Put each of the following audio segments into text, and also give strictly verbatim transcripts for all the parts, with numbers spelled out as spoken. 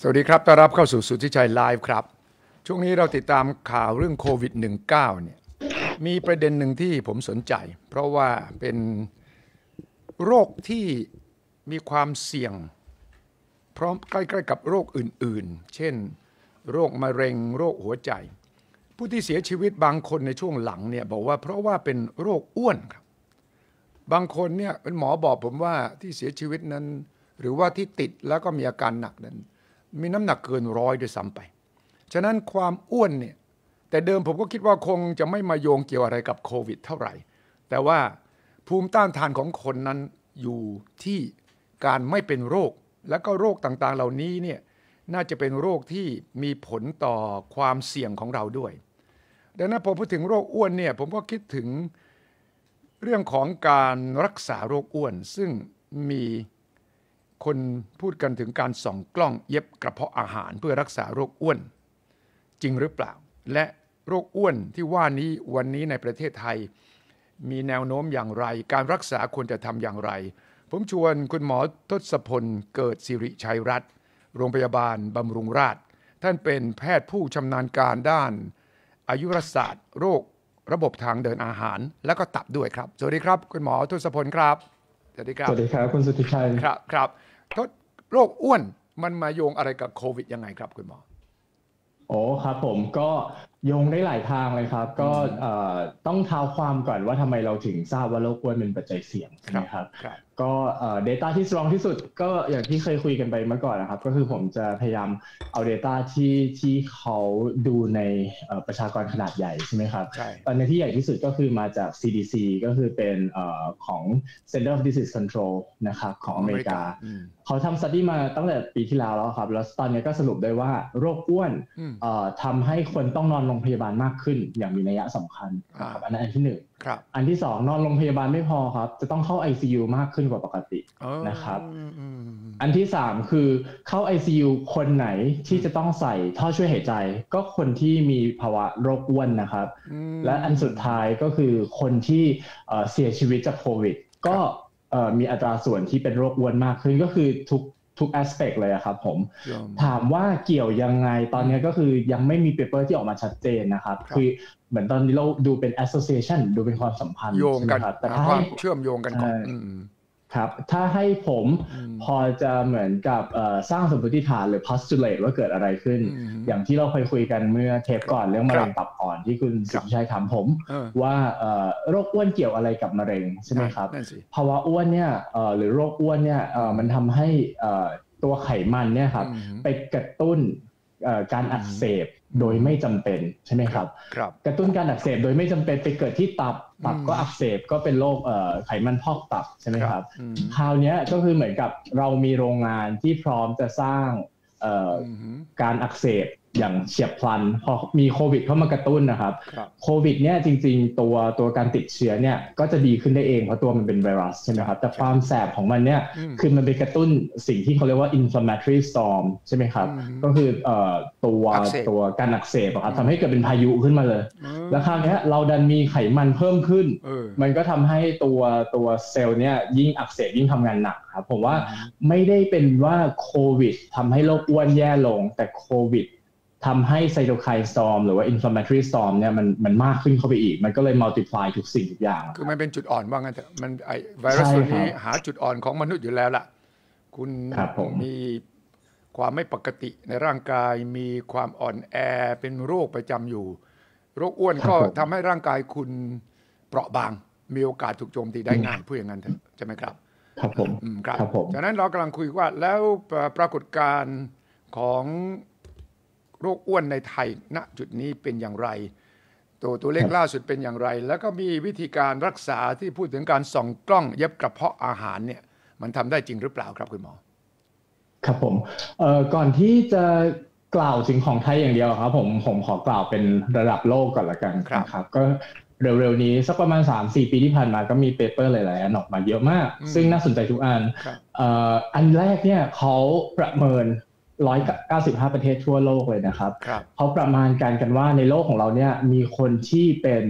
วัสดีครับต้อนรับเข้าสู่สุทธิชัยไลฟ์ครับช่วงนี้เราติดตามข่าวเรื่องโควิด สิบเก้า เนี่ยมีประเด็นหนึ่งที่ผมสนใจเพราะว่าเป็นโรคที่มีความเสี่ยงพร้อมใกล้ๆกับโรคอื่นๆเช่นโรคมะเร็งโรคหัวใจผู้ที่เสียชีวิตบางคนในช่วงหลังเนี่ยบอกว่าเพราะว่าเป็นโรคอ้วนครับบางคนเนี่ยเป็นหมอบอกผมว่าที่เสียชีวิตนั้นหรือว่าที่ติดแล้วก็มีอาการหนักนั้นมีน้ำหนักเกินร้อยด้วยซ้ำไปฉะนั้นความอ้วนเนี่ยแต่เดิมผมก็คิดว่าคงจะไม่มาโยงเกี่ยวอะไรกับโควิดเท่าไหร่แต่ว่าภูมิต้านทานของคนนั้นอยู่ที่การไม่เป็นโรคและก็โรคต่างๆเหล่านี้เนี่ยน่าจะเป็นโรคที่มีผลต่อความเสี่ยงของเราด้วยดังนั้นพอพูดถึงโรคอ้วนเนี่ยผมก็คิดถึงเรื่องของการรักษาโรคอ้วนซึ่งมีคนพูดกันถึงการส่องกล้องเย็บกระเพาะอาหารเพื่อรักษาโรคอ้วนจริงหรือเปล่าและโรคอ้วนที่ว่านี้วันนี้ในประเทศไทยมีแนวโน้มอย่างไรการรักษาควรจะทำอย่างไรผมชวนคุณหมอทศพลเกิดสิริชัยรัตน์โรงพยาบาลบำรุงราษฎร์ท่านเป็นแพทย์ผู้ชำนาญการด้านอายุรศาสตร์โรคระบบทางเดินอาหารและก็ตับด้วยครับสวัสดีครับคุณหมอทศพลครับสวัสดีครับสวัสดีครับคุณสุทธิชัยครับครับโรคอ้วนมันมาโยงอะไรกับโควิดยังไงครับคุณหมอโอ้ครับผมก็โยงได้หลายทางเลยครับก็ต้องเท้าความก่อนว่าทำไมเราถึงทราบว่าโรคอ้วนเป็นปัจจัยเสี่ยงใช่ไหมครับก็ data ที่ strong ที่สุดก็อย่างที่เคยคุยกันไปเมื่อก่อนนะครับก็คือผมจะพยายามเอา data ที่ที่เขาดูในประชากรขนาดใหญ่ใช่ไหมครับตอนนี้ที่ใหญ่ที่สุดก็คือมาจาก ซี ดี ซี ก็คือเป็นของ Center of Disease Control นะครับของอเมริกาเขาทำ study มาตั้งแต่ปีที่แล้วแล้วครับแล้วตอนนี้ก็สรุปได้ว่าโรคอ้วนทำให้คนต้องนอนโรงพยาบาลมากขึ้นอย่างมีนัยสำคัญครับอันนั้นอันที่หนึ่งอันที่สองนอนโรงพยาบาลไม่พอครับจะต้องเข้า ไอ ซี ยู มากขึ้นกว่าปกตินะครับอันที่สามคือเข้า ไอ ซี ยู คนไหนที่จะต้องใส่ท่อช่วยหายใจก็คนที่มีภาวะโรคอ้วนนะครับและอันสุดท้ายก็คือคนที่เสียชีวิตจากโควิดก็มีอัตราส่วนที่เป็นโรคอ้วนมากขึ้นก็คือทุกทุก aspect เลยครับผมถามว่าเกี่ยวยังไงตอนนี้ก็คือยังไม่มีเปเปอร์ที่ออกมาชัดเจนนะครับคือเหมือนตอนนี้เราดูเป็น association ดูเป็นความสัมพันธ์โยงกันแต่ถ้าให้เชื่อมโยงกันก่อนครับถ้าให้ผมพอจะเหมือนกับสร้างสมมติฐานหรือ postulate ว่าเกิดอะไรขึ้นอย่างที่เราเคยคุยกันเมื่อเทปก่อนเรื่องมะเร็งตับอ่อนที่คุณสุทธิชัยถามผมว่าโรคอ้วนเกี่ยวอะไรกับมะเร็งใช่ไหมครับภาวะอ้วนเนี่ยหรือโรคอ้วนเนี่ยมันทำให้ตัวไขมันเนี่ยครับไปกระตุ้นการอักเสบโดยไม่จำเป็นใช่ไหมครับกระตุ้นการอักเสบโดยไม่จำเป็นไปเกิดที่ตับตับก็อักเสบก็เป็นโรคไขมันพอกตับใช่ไหมครับคราวนี้ก็คือเหมือนกับเรามีโรงงานที่พร้อมจะสร้างการอักเสบอย่างเฉียบพลันพอมีโควิดเข้ามากระตุ้นนะครับโควิดเนี่ยจริงๆตัวตัวการติดเชื้อเนี่ยก็จะดีขึ้นได้เองเพราะตัวมันเป็นไวรัสใช่ไหมครับแต่ความแสบของมันเนี่ยคือมันไปกระตุ้นสิ่งที่เขาเรียกว่า inflammatory storm ใช่ไหมครับก็คือตัวตัวการอักเสบครับทำให้เกิดเป็นพายุขึ้นมาเลยแล้วคราวนี้เราดันมีไขมันเพิ่มขึ้นมันก็ทำให้ตัวตัวเซลล์เนี่ยยิ่งอักเสบยิ่งทำงานหนักครับผมว่าไม่ได้เป็นว่าโควิดทำให้โรคอ้วนแย่ลงแต่โควิดทำให้ไซโตไคน์สตอร์มหรือว่า inflammatory storm เนี่ยมันมันมากขึ้นเข้าไปอีกมันก็เลย multiply ทุกสิ่งทุกอย่างคือมันเป็นจุดอ่อนว่างั้นเถอะมันไอไวรัสตัวนี้หาจุดอ่อนของมนุษย์อยู่แล้วล่ะคุณมีความไม่ปกติในร่างกายมีความอ่อนแอเป็นโรคประจำอยู่โรคอ้วนก็ทำให้ร่างกายคุณเปราะบางมีโอกาสถูกโจมตีได้ง่ายพูดอย่างนั้นเถอะใช่ไหมครับครับผมครับฉะนั้นเรากำลังคุยว่าแล้วปรากฏการณ์ของโรคอ้วนในไทยณจุดนี้เป็นอย่างไรตัวตัวเลขล่าสุดเป็นอย่างไรแล้วก็มีวิธีการรักษาที่พูดถึงการส่องกล้องเย็บกระเพาะอาหารเนี่ยมันทำได้จริงหรือเปล่าครับคุณหมอครับผมเอ่อก่อนที่จะกล่าวถึงของไทยอย่างเดียวครับผมผมขอกล่าวเป็นระดับโลกก่อนละกันนะครับก็เร็วๆนี้สักประมาณ สามถึงสี่ ปีที่ผ่านมาก็มีเปเปอร์หลายๆอันออกมาเยอะมากซึ่งน่าสนใจทุกอันเอ่ออันแรกเนี่ยเขาประเมินหนึ่งร้อยเก้าสิบห้าประเทศทั่วโลกเลยนะครับเขาประมาณการกันว่าในโลกของเราเนี่ยมีคนที่เป็น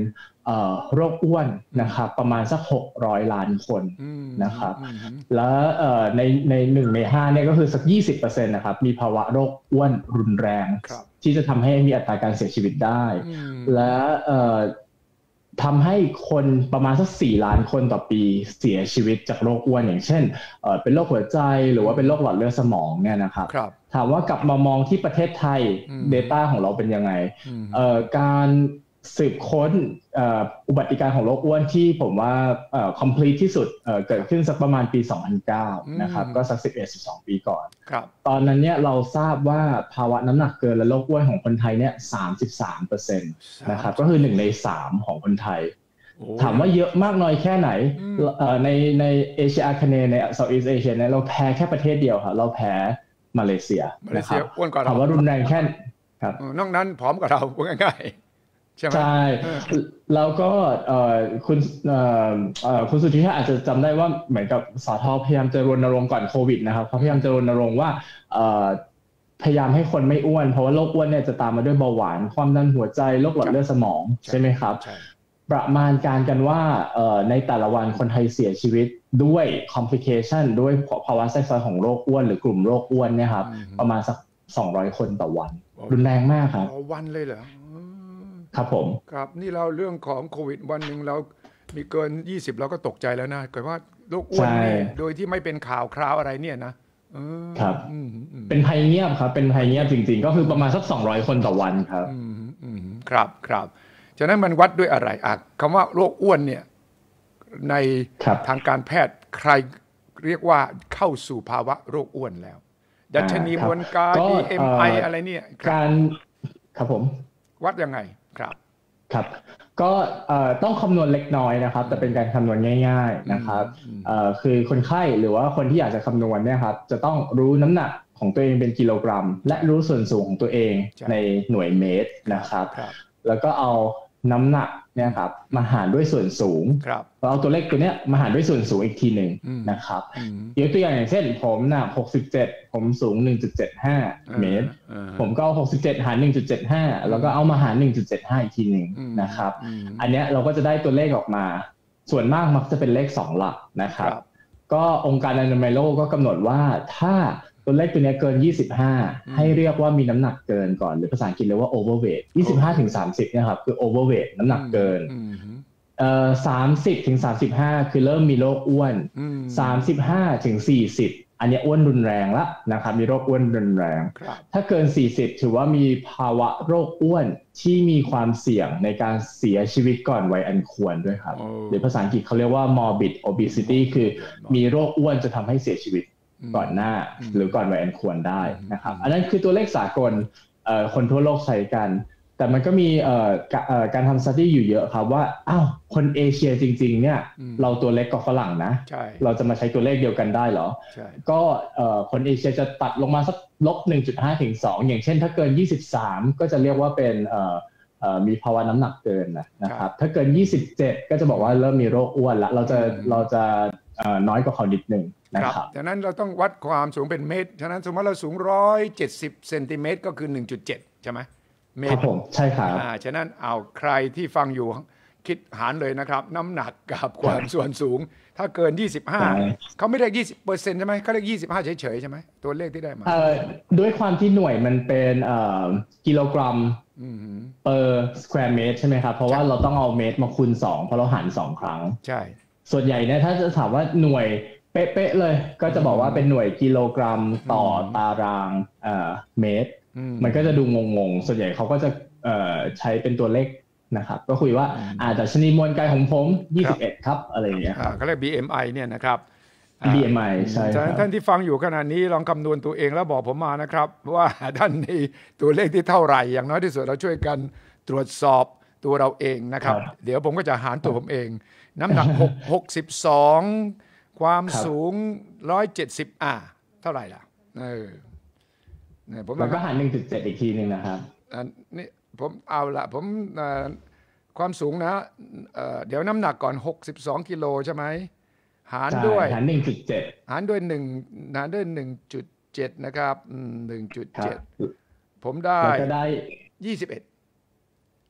โรคอ้วนนะครับประมาณสักหกร้อยล้านคนนะครับแล้วในในหนึ่งในห้าเนี่ยก็คือสัก ยี่สิบเปอร์เซ็นต์ นะครับมีภาวะโรคอ้วนรุนแรงที่จะทำให้มีอัตราการเสียชีวิตได้และทำให้คนประมาณสักสี่ล้านคนต่อปีเสียชีวิตจากโรคอ้วนอย่างเช่นเป็นโรคหัวใจหรือว่าเป็นโรคหลอดเลือดสมองเนี่ยนะครับถามว่ากลับมามองที่ประเทศไทย data ของเราเป็นยังไงการสืบค้นอุบัติการของโรคอ้วนที่ผมว่า complete ที่สุดเกิดขึ้นสักประมาณปีสองพันเก้านะครับก็สักสิบเอ็ด สิบสองปีก่อนตอนนั้นเนี่ยเราทราบว่าภาวะน้ำหนักเกินและโรคอ้วนของคนไทยเนี่ย สามสิบสามเปอร์เซ็นต์ นะครับก็คือหนึ่งในสามของคนไทยถามว่าเยอะมากน้อยแค่ไหนในในเอเชียอาคเนย์ใน Southeast Asia เนี่ยเราแพ้แค่ประเทศเดียวค่ะเราแพ้มาเลเซียนะครับถามว่ารุนแรงแค่ครับนอกนั้นผอมกว่าเราพูดง่ายๆใช่ไหมใช่แล้วก็คุณคุณสุทธิชัยอาจจะจำได้ว่าเหมือนกับสทพยายามจะรณรงค์ก่อนโควิดนะครับเขาพยายามจะรณรงค์ว่าพยายามให้คนไม่อ้วนเพราะว่าโรคอ้วนเนี่ยจะตามมาด้วยเบาหวานความดันหัวใจโรคหลอดเลือดสมองใช่ไหมครับประมาณการกันว่าในแต่ละวันคนไทยเสียชีวิตด้วย complication ด้วยภาวะแทรกซ้อนของโรคอ้วนหรือกลุ่มโรคอ้วนเนี่ยครับประมาณสักสองร้อยคนต่อวันรุนแรงมากครับต่อวันเลยเหรอครับผมครับนี่เราเรื่องของโควิดวันหนึ่งเรามีเกินยี่สิบเราก็ตกใจแล้วนะเกิดว่าโรคอ้วนนี่โดยที่ไม่เป็นข่าวคราวอะไรเนี่ยนะครับเป็นภัยเงียบครับเป็นภัยเงียบจริงๆก็คือประมาณสักสองร้อยคนต่อวันครับครับครับฉะนั้นมันวัดด้วยอะไรอ่ะคำว่าโรคอ้วนเนี่ยในทางการแพทย์ใครเรียกว่าเข้าสู่ภาวะโรคอ้วนแล้วดัชนีมวลกาย บี เอ็ม ไอ อะไรเนี่ยการครับผมวัดยังไงครับครับก็ต้องคำนวณเล็กน้อยนะครับแต่เป็นการคำนวณง่ายๆนะครับคือคนไข้หรือว่าคนที่อยากจะคำนวณเนี่ยครับจะต้องรู้น้ำหนักของตัวเองเป็นกิโลกรัมและรู้ส่วนสูงของตัวเองในหน่วยเมตรนะครับแล้วก็เอาน้ำหนักเนี่ยครับมาหารด้วยส่วนสูงเราเอาตัวเลขตัวเนี้ยมาหารด้วยส่วนสูงอีกทีหนึ่งนะครับยกตัวอย่างอย่างเช่นผมหนักหกสิบเจ็ดผมสูง หนึ่งจุดเจ็ดห้า เมตรผมก็เอาหกสิบเจ็ดหาร หนึ่งจุดเจ็ดห้า แล้วก็เอามาหาร หนึ่งจุดเจ็ดห้า อีกทีหนึ่งนะครับอันเนี้ยเราก็จะได้ตัวเลขออกมาส่วนมากมักจะเป็นเลขสองหลักนะครับก็องค์การอนามัยโลกก็กำหนดว่าถ้าตัวเลขตัวนี้เกินยี่สิบห้าให้เรียกว่ามีน้ำหนักเกินก่อนหรือภาษาอังกฤษเรียกว่า overweight ยี่สิบห้าถึงสามสิบเนี่ยครับคือ overweight น้ำหนักเกินเอ่อสามสิบถึงสามสิบห้าคือเริ่มมีโรคอ้วนสามสิบห้าถึงสี่สิบอันนี้อ้วนรุนแรงละนะครับมีโรคอ้วนรุนแรงถ้าเกินสี่สิบถือว่ามีภาวะโรคอ้วนที่มีความเสี่ยงในการเสียชีวิตก่อนวัยอันควรด้วยครับหรือภาษาอังกฤษเขาเรียกว่า morbid obesity คือมีโรคอ้วนจะทำให้เสียชีวิตก่อนหน้าหรือก่อนวัยอันควรได้นะครับอันนั้นคือตัวเลขสากลคนทั่วโลกใช้กันแต่มันก็มีการทำ study อยู่เยอะครับว่าอ้าวคนเอเชียจริงๆเนี่ยเราตัวเล็กกว่าฝรั่งนะเราจะมาใช้ตัวเลขเดียวกันได้เหรอก็คนเอเชียจะตัดลงมาสักลบ หนึ่งจุดห้า ถึงสองอย่างเช่นถ้าเกินยี่สิบสามก็จะเรียกว่าเป็นมีภาวะน้ำหนักเกินนะครับถ้าเกินยี่สิบเจ็ดก็จะบอกว่าเริ่มมีโรคอ้วนแล้วเราจะเราจะน้อยกว่าเขานิดนึงนะครับดังนั้นเราต้องวัดความสูงเป็นเมตรฉะนั้นสมมติเราสูงหนึ่งร้อยเจ็ดสิบเซนติเมตรก็คือ หนึ่งจุดเจ็ด ใช่ไหมเมตรครับผมใช่ครับอ่าฉะนั้นเอาใครที่ฟังอยู่คิดหารเลยนะครับน้ำหนักกับความส่วนสูงถ้าเกินยี่สิบห้าเขาไม่ได้ ยี่สิบเปอร์เซ็นต์ ใช่ไหมเขาเรียกยี่สิบห้าเฉยๆใช่ไหมตัวเลขที่ได้มาเอ่อด้วยความที่หน่วยมันเป็นเอ่อกิโลกรัม per square meter ใช่ไหมครับเพราะว่าเราต้องเอาเมตรมาคูณสองเพราะเราหารสองครั้งใช่ส่วนใหญ่เนี่ยถ้าจะถามว่าหน่วยเป๊ะๆเลยก็จะบอกว่าเป็นหน่วยกิโลกรัมต่อตารางเอ่อเมตรมันก็จะดูงงๆส่วนใหญ่เขาก็จะเอ่อใช้เป็นตัวเลขนะครับก็คุยว่าอ่าดัชนีมวลกายของผมยี่สิบเอ็ดครับอะไรอย่างเงี้ยครับเขาเรียก บี เอ็ม ไอ เนี่ยนะครับบี เอ็ม ไอ ใช่ครับท่านที่ฟังอยู่ขณะนี้ลองคำนวณตัวเองแล้วบอกผมมานะครับว่าท่านมีตัวเลขที่เท่าไหร่อย่างน้อยที่สุดเราช่วยกันตรวจสอบตัวเราเองนะครับเดี๋ยวผมก็จะหารตัวผมเองน้ำหนักหกสิบสองความสูงหนึ่งร้อยเจ็ดสิบอ่าเท่าไหร่ล่ะเออเนี่ยผมก็หาร หนึ่งจุดเจ็ด อีกทีนึงนะครับอันนี้ผมเอาละผมความสูงนะเอ่อเดี๋ยวน้ำหนักก่อนหกสิบสองกิโลใช่ไหมหารด้วยหาร หนึ่งจุดเจ็ดหารด้วย1หารด้วย หนึ่งจุดเจ็ด นะครับอืม หนึ่งจุดเจ็ด ผมได้ก็ได้ยี่สิบเอ็ด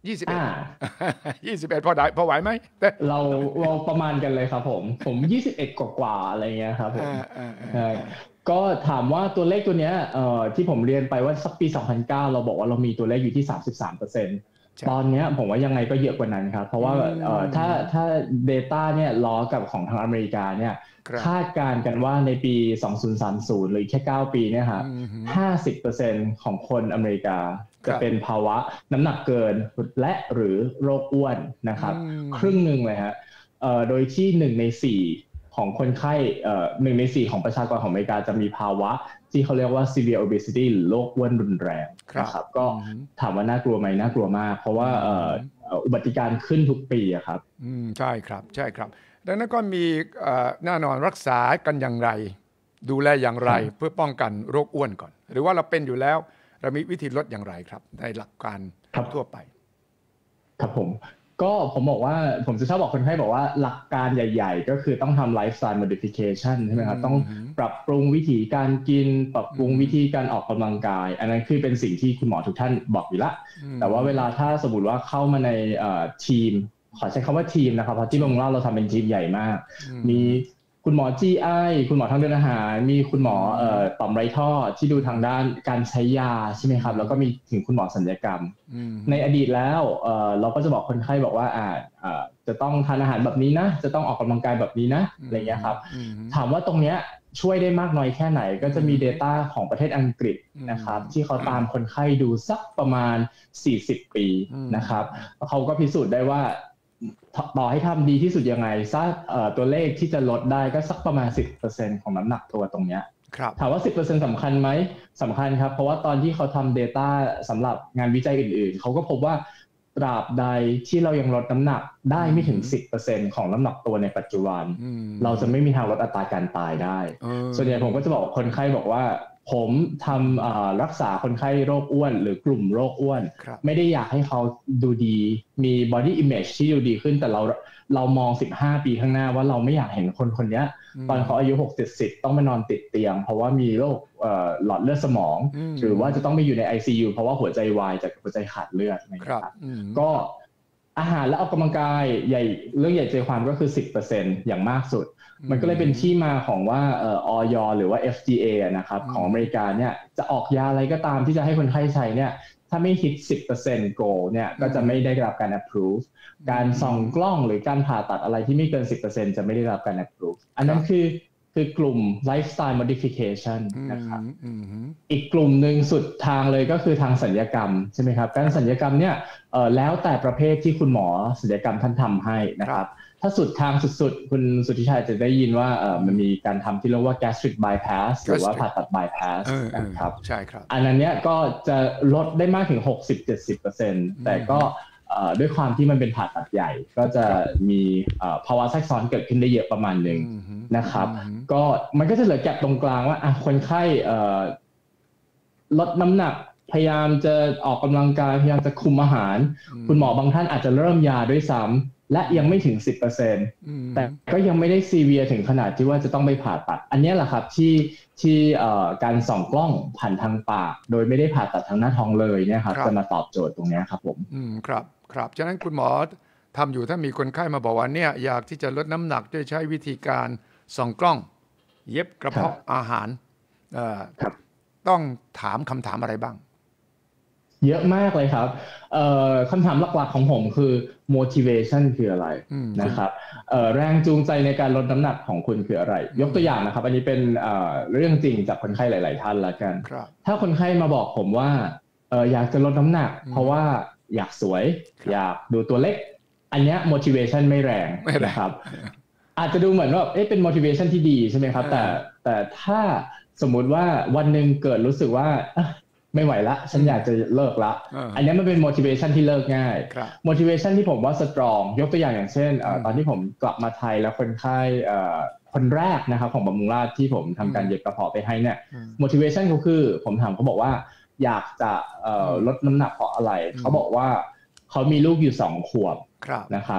ยี่สิบเอ็ด ยี่สิบเอ็ดพอได้พอไหวไหมแต่เราเราประมาณกันเลยครับผมผมยี่สิบเอ็ดกว่าๆอะไรเงี้ยครับผมก็ถามว่าตัวเลขตัวเนี้ยเอ่อที่ผมเรียนไปว่าสักปีสองพันเก้าเราบอกว่าเรามีตัวเลขอยู่ที่ สามสิบสามเปอร์เซ็นต์ ตอนนี้ผมว่ายังไงก็เยอะกว่านั้นครับเพราะว่าเอ่อถ้าถ้า data เนี่ยล้อกับของทางอเมริกาเนี่ยคาดการณ์กันว่าในปีสองพันสามสิบหรือแค่เก้าปีเนี่ยครับ ห้าสิบเปอร์เซ็นต์ ของคนอเมริกาจะเป็นภาวะน้ำหนักเกินและหรือโรคอ้วนนะครับครึ่งนึงเลยฮะเอ่อโดยที่หนึ่งในสี่ของคนไข้เอ่อหนึ่งในสี่ของประชากรของอเมริกาจะมีภาวะที่เขาเรียกว่า severe obesity หรือโรคอ้วนรุนแรงนะครับก็ถามว่าน่ากลัวไหมน่ากลัวมากเพราะว่าเอ่ออุบัติการขึ้นทุกปีอะครับอืมใช่ครับใช่ครับดังนั้นก็มีเอ่อแน่นอนรักษากันอย่างไรดูแลอย่างไรเพื่อป้องกันโรคอ้วนก่อนหรือว่าเราเป็นอยู่แล้วเรามีวิธีลดอย่างไรครับในหลักการทั่วไปครับผมก็ผมบอกว่าผมจะชอบบอกคนไข้บอกว่าหลักการใหญ่ๆก็คือต้องทำ lifestyle modification ใช่ไหมครับต้องปรับปรุงวิธีการกินปรับปรุงวิธีการออกกำลังกายอันนั้นคือเป็นสิ่งที่คุณหมอทุกท่านบอกอยู่ละแต่ว่าเวลาถ้าสมมติว่าเข้ามาในทีมขอใช้คำว่าทีมนะครับเพราะที่บางเราเราทำเป็นทีมใหญ่มากมีคุณหมอ จี ไอ คุณหมอทางเดินอาหารมีคุณหมอเอ่อต่อมไรท่อที่ดูทางด้านการใช้ยาใช่ไหมครับแล้วก็มีถึงคุณหมอศัลยกรรมในอดีตแล้วเอ่อเราก็จะบอกคนไข้บอกว่าอ่าอ่าจะต้องทานอาหารแบบนี้นะจะต้องออกกำลังกายแบบนี้นะอะไรเงี้ยครับถามว่าตรงเนี้ยช่วยได้มากน้อยแค่ไหนก็จะมี data ของประเทศอังกฤษนะครับที่เขาตามคนไข้ดูสักประมาณสี่สิบปีนะครับเขาก็พิสูจน์ได้ว่าต่อให้ทำดีที่สุดยังไงซะตัวเลขที่จะลดได้ก็สักประมาณ สิบเปอร์เซ็นต์ ของน้ำหนักตัวตรงนี้ถามว่า สิบเปอร์เซ็นต์ สำคัญไหมสำคัญครับเพราะว่าตอนที่เขาทำ data สำหรับงานวิจัยอื่นๆเขาก็พบว่าตราบใดที่เรายังลดน้ำหนักได้ไม่ถึง สิบเปอร์เซ็นต์ ของน้ำหนักตัวในปัจจุบันเราจะไม่มีทางลดอัตราการตายได้ส่วนใหญ่ผมก็จะบอกคนไข้บอกว่าผมทำรักษาคนไข้โรคอ้วนหรือกลุ่มโรคอ้วนไม่ได้อยากให้เขาดูดีมี body image ที่ดูดีขึ้นแต่เราเรามองสิบห้าปีข้างหน้าว่าเราไม่อยากเห็นคนคนนี้ตอนเขาอายุหกสิบ เจ็ดสิบต้องมานอนติดเตียงเพราะว่ามีโรคหลอดเลือดสมองหรือว่าจะต้องไปอยู่ใน ไอ ซี ยู เพราะว่าหัวใจวายจากหัวใจขาดเลือดนะครับก็อาหารและออกกำลังกายใหญ่เรื่องใหญ่ใจความก็คือ สิบเปอร์เซ็นต์ อย่างมากสุดมันก็เลยเป็นที่มาของว่าเอ่อ อย หรือว่า เอฟ ดี เอ นะครับของอเมริกาเนี่ยจะออกยาอะไรก็ตามที่จะให้คนไข้ใช้เนี่ยถ้าไม่ฮิต สิบเปอร์เซ็นต์ goal เนี่ยก็จะไม่ได้รับการ approve การส่องกล้องหรือการผ่าตัดอะไรที่ไม่เกิน สิบเปอร์เซ็นต์ จะไม่ได้รับการ approve อันนั้นคือคือกลุ่ม lifestyle modification นะครับอีกกลุ่มหนึ่งสุดทางเลยก็คือทางศัลยกรรมใช่ไหมครับการศัลยกรรมเนี่ยเอ่อแล้วแต่ประเภทที่คุณหมอศัลยกรรมท่านทำให้นะครับถ้าสุดทางสุดๆคุณสุทธิชัยจะได้ยินว่าเอ่อมันมีการทำที่เรียกว่า gastric bypass หรือว่าผ่าตัด bypass นะครับใช่ครับอันนั้นเนี้ยก็จะลดได้มากถึง หกสิบถึงเจ็ดสิบเปอร์เซ็นต์ แต่ก็ด้วยความที่มันเป็นผ่าตัดใหญ่ก็จะมีภาวะแทรกซ้อนเกิดขึ้นได้เยอะประมาณหนึ่งนะครับก็มันก็จะเหลือแก็บตรงกลางว่าคนไข้ลดน้ำหนักพยายามจะออกกำลังกายพยายามจะคุมอาหารคุณหมอบางท่านอาจจะเริ่มยาด้วยซ้ำและยังไม่ถึง สิบเปอร์เซ็นต์ แต่ก็ยังไม่ได้ซีเวียถึงขนาดที่ว่าจะต้องไปผ่าตัดอันนี้แหละครับที่ที่การส่องกล้องผ่านทางปากโดยไม่ได้ผ่าตัดทางหน้าท้องเลยเนี่ยครับจะมาตอบโจทย์ตรงนี้ครับผมอืมครับครับฉะนั้นคุณหมอทำอยู่ถ้ามีคนไข้มาบอกว่าเนี่ยอยากที่จะลดน้ำหนักด้วยใช้วิธีการส่องกล้องเย็บกระเพาะอาหารต้องถามคำถามอะไรบ้างเยอะมากเลยครับคำถามหลักๆของผมคือ motivation คืออะไรนะครับแรงจูงใจในการลดน้ำหนักของคุณคืออะไรยกตัวอย่างนะครับอันนี้เป็นเรื่องจริงจากคนไข้หลายๆท่านละกันถ้าคนไข้มาบอกผมว่าอยากจะลดน้ำหนักเพราะว่าอยากสวยอยากดูตัวเล็กอันเนี้ย motivation ไม่แรงนะครับอาจจะดูเหมือนว่าเอ๊ะเป็น motivation ที่ดีใช่ไหมครับแต่แต่ถ้าสมมุติว่าวันหนึ่งเกิดรู้สึกว่าไม่ไหวละฉันอยากจะเลิกละอันนี้มันเป็น motivation ที่เลิกง่าย motivation ที่ผมว่า strong ยกตัวอย่างอย่างเช่นตอนที่ผมกลับมาไทยแล้วคนไข้คนแรกนะครับของบำรุงราษฎร์ที่ผมทำการเย็บกระเพาะไปให้เนี่ย motivation เขาคือผมถามเขาบอกว่าอยากจะลดน้ำหนักเพราะอะไรเขาบอกว่าเขามีลูกอยู่สองขวบนะครับ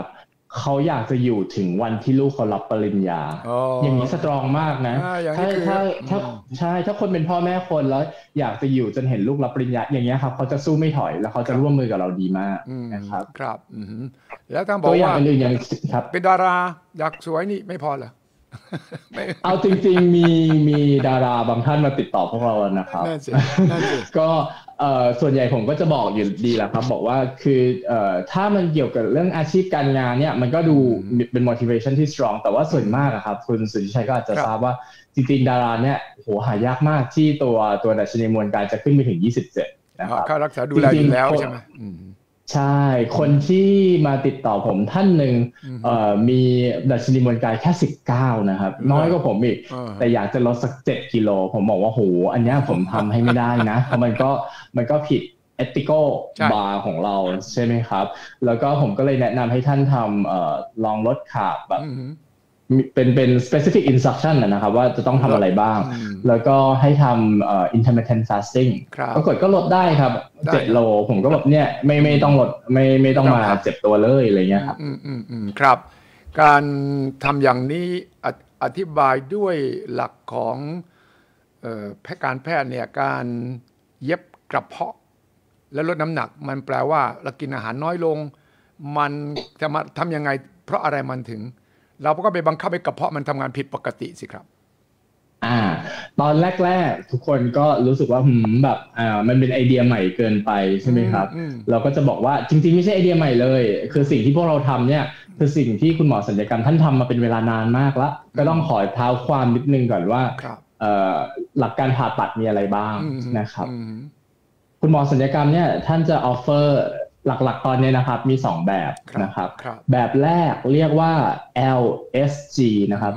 เขาอยากจะอยู่ถึงวันที่ลูกเขารับปริญญา อย่างนี้สตรองมากนะถ้าถ้าถ้าใช่ถ้าคนเป็นพ่อแม่คนแล้วอยากจะอยู่จนเห็นลูกรับปริญญาอย่างเงี้ยครับเขาจะสู้ไม่ถอยแล้วเขาจะร่วมมือกับเราดีมากนะครับครับแล้วต้องบอกว่าอื่นๆอย่างครับเป็นดาราอยากสวยนี่ไม่พอเหรอเอาจริงๆมีมีดาราบางท่านมาติดต่อพวกเรานะครับก็เอ่อส่วนใหญ่ผมก็จะบอกอยู่ดีแหละครับบอกว่าคือเอ่อถ้ามันเกี่ยวกับเรื่องอาชีพการงานเนี่ยมันก็ดูเป็น motivation ที่ strong แต่ว่าส่วนมากอะครับคุณสุทธิชัยก็อาจจะทราบว่าจริงๆดาราเนี่ยโหหายากมากที่ตัวตัวดัชนีมวลกายจะขึ้นไปถึงยี่สิบเจ็ดนะครับค่ารักษาดูแลอยู่แล้วใช่ไหมใช่คนที่มาติดต่อผมท่านหนึ่งเอ่อมีดัชนีมวลกายแค่สิบเก้านะครับน้อยกว่าผมอีกแต่อยากจะลดสักเจ็ดกิโลผมบอกว่าโหอันนี้ผมทำให้ไม่ได้นะเพราะมันก็มันก็ผิด ethical bar ของเราใช่ไหมครับแล้วก็ผมก็เลยแนะนำให้ท่านทำเอ่อลองลดขาบแบบเป็นเป็น specific instruction นะครับว่าจะต้องทำอะไรบ้างแล้วก็ให้ทำเอ่อ intermittent fasting ปรากฏก็ลดได้ครับเจ็ดโลผมก็แบบเนี่ยไม่ไม่ต้องลดไม่ไม่ต้องมาเจ็บตัวเลยอะไรเงี้ยครับอืมอืมอืมครับการทำอย่างนี้อธิบายด้วยหลักของเอ่อแพทย์การแพทย์เนี่ยการเย็บกระเพาะและลดน้ำหนักมันแปลว่าเรากินอาหารน้อยลงมันจะมาทำยังไงเพราะอะไรมันถึงเราก็ไปบังคับให้กระเพาะมันทำงานผิดปกติสิครับอ่าตอนแรกๆทุกคนก็รู้สึกว่าหืมแบบอ่ามันเป็นไอเดียใหม่เกินไปใช่ไหมครับเราก็จะบอกว่าจริงๆไม่ใช่ไอเดียใหม่เลยคือสิ่งที่พวกเราทำเนี่ยคือสิ่งที่คุณหมอศัลยกรรมท่านทำมาเป็นเวลานานมากแล้วก็ต้องขอเท้าความนิดนึงก่อนว่าเอ่อหลักการผ่าตัดมีอะไรบ้างนะครับคุณหมอศัลยกรรมเนี่ยท่านจะออฟเฟอร์หลักๆตอนนี้นะครับมีสองแบบนะครับแบบแรกเรียกว่า แอล เอส จี นะครับ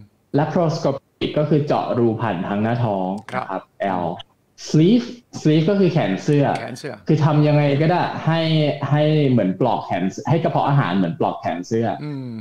laparoscopic ก็คือเจาะรูผ่านทางหน้าท้องครับ L sleeve sleeve ก็คือแขนเสื้อคือทำยังไงก็ได้ให้ให้เหมือนปลอกแขนให้กระเพาะอาหารเหมือนปลอกแขนเสื้อ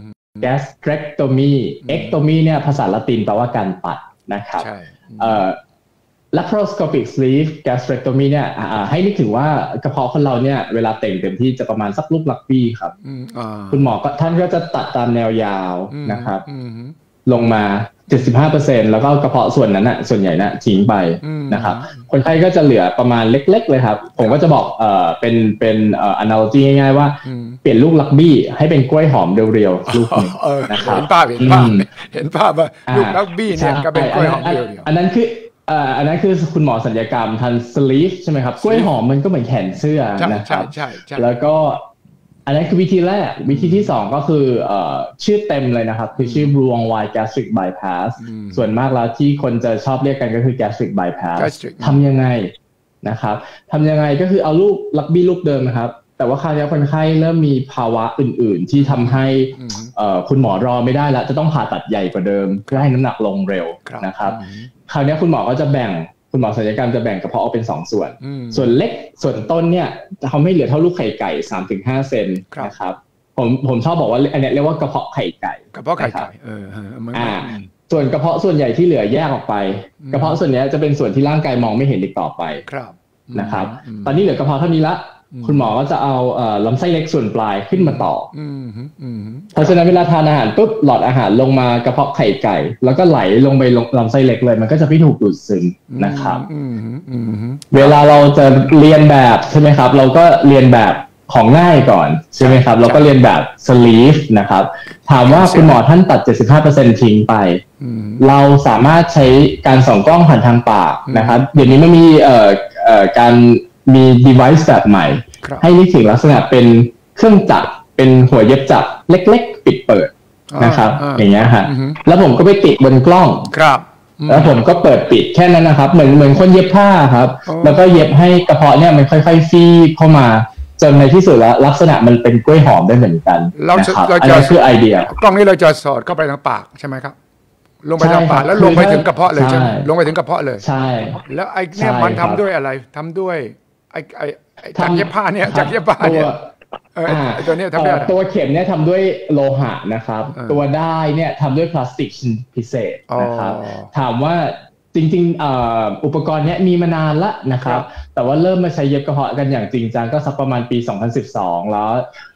gastrectomy ectomy เนี่ยภาษาละตินแปลว่าการตัดนะครับเอ่อlaparoscopic sleeve gastrectomy เนี่ยให้นึกถึงว่ากระเพาะคนเราเนี่ยเวลาเต่งเต็มที่จะประมาณสักลูกรักบี้ครับคุณหมอก็ท่านก็จะตัดตามแนวยาวนะครับลงมา เจ็ดสิบห้าเปอร์เซ็นต์ แล้วก็กระเพาะส่วนนั้นน่ะส่วนใหญ่น่ะทิ้งไปนะครับคนไข้ก็จะเหลือประมาณเล็กๆเลยครับผมก็จะบอกเอ่อเป็นเป็นเอ่อ analogy ง่ายๆว่าเปลี่ยนลูกรักบี้ให้เป็นกล้วยหอมเรียวๆลูกนึงนะครับเห็นภาพเห็นภาพเห็นภาพว่าลูกรักบี้เนี่ยก็เป็นกล้วยหอมเรียวๆอันนั้นคืออ่าอันนั้นคือคุณหมอศัลยกรรมทันสลีฟใช่ไหมครับกล้วยหอมมันก็เหมือนแขนเสื้อนะครับใช่ใช่แล้วก็อันนั้นคือวิธีแรกวิธีที่สองก็คือเอ่อชื่อเต็มเลยนะครับคือชื่อ Roux-en-Y gastric bypass ส่วนมากแล้วที่คนจะชอบเรียกกันก็คือ gastric bypass ทำยังไงนะครับทำยังไงก็คือเอาลูกลักบี้ลูกเดิมนะครับแต่ว่าคราวนี้คนไข้เริ่มมีภาวะอื่นๆที่ทำให้คุณหมอรอไม่ได้แล้วจะต้องผ่าตัดใหญ่กว่าเดิมเพื่อให้น้ำหนักลงเร็วนะครับคราวนี้คุณหมอก็จะแบ่งคุณหมอศัลยกรรมจะแบ่งกระเพาะออกเป็นสองส่วนส่วนเล็กส่วนต้นเนี่ยจะทำให้เหลือเท่าลูกไข่ไก่ สามถึงห้า เซนนะครับผมผมชอบบอกว่าอันนี้เรียกว่ากระเพาะไข่ไก่กระเพาะไข่ไก่เอออ่าส่วนกระเพาะส่วนใหญ่ที่เหลือแยกออกไปกระเพาะส่วนนี้จะเป็นส่วนที่ร่างกายมองไม่เห็นอีกต่อไปนะครับตอนนี้เหลือกระเพาะเท่านี้ละคุณหมอก็จะเอาลำไส้เล็กส่วนปลายขึ้นมาต่อเพราะฉะนั้นเวลาทานอาหารปุ๊บหลอดอาหารลงมากระเพาะไข่ไก่แล้วก็ไหลลงไปลำไส้เล็กเลยมันก็จะไม่ถูกดูดซึมนะครับเวลาเราจะเรียนแบบใช่ไหมครับเราก็เรียนแบบของง่ายก่อนใช่ไหมครับเราก็เรียนแบบสลีฟนะครับถามว่าคุณหมอท่านตัด เจ็ดสิบห้าเปอร์เซ็นต์ ทิ้งไปเราสามารถใช้การส่องกล้องผ่านทางปากนะครับเดี๋ยวนี้มันมีเอ่อเอ่อการมี device แบบใหม่ให้นึกถึงลักษณะเป็นเครื่องจักรเป็นหัวเย็บจักรเล็กๆปิดเปิดนะครับอย่างเงี้ยฮะแล้วผมก็ไปติดบนกล้องแล้วผมก็เปิดปิดแค่นั้นนะครับเหมือนเหมือนคนเย็บผ้าครับแล้วก็เย็บให้กระเพาะเนี่ยมันค่อยๆฟีบเข้ามาจนในที่สุดแล้วลักษณะมันเป็นกล้วยหอมได้เหมือนกันนะครับอันนี้คือไอเดียกล้องนี้เราจะสอดเข้าไปทางปากใช่ไหมครับลงไปทางปากแล้วลงไปถึงกระเพาะเลยใช่ไหมลงไปถึงกระเพาะเลยใช่แล้วไอ้เนี่ยมันทำด้วยอะไรทำด้วยไอ้ไอ้จากเย็บผ้าเนี่ยจากเย็บผ้าเนี่ยตัวนี้ทำด้วยตัวเข็มเนี่ยทำด้วยโลหะนะครับตัวได้เนี่ยทำด้วยพลาสติกชิ้นพิเศษนะครับถามว่าจริงๆอุปกรณ์เนี้ยมีมานานละนะครับแต่ว่าเริ่มมาใช้เย็บกระเพาะกันอย่างจริงจังก็สักประมาณปีสองพันสิบสองแล้ว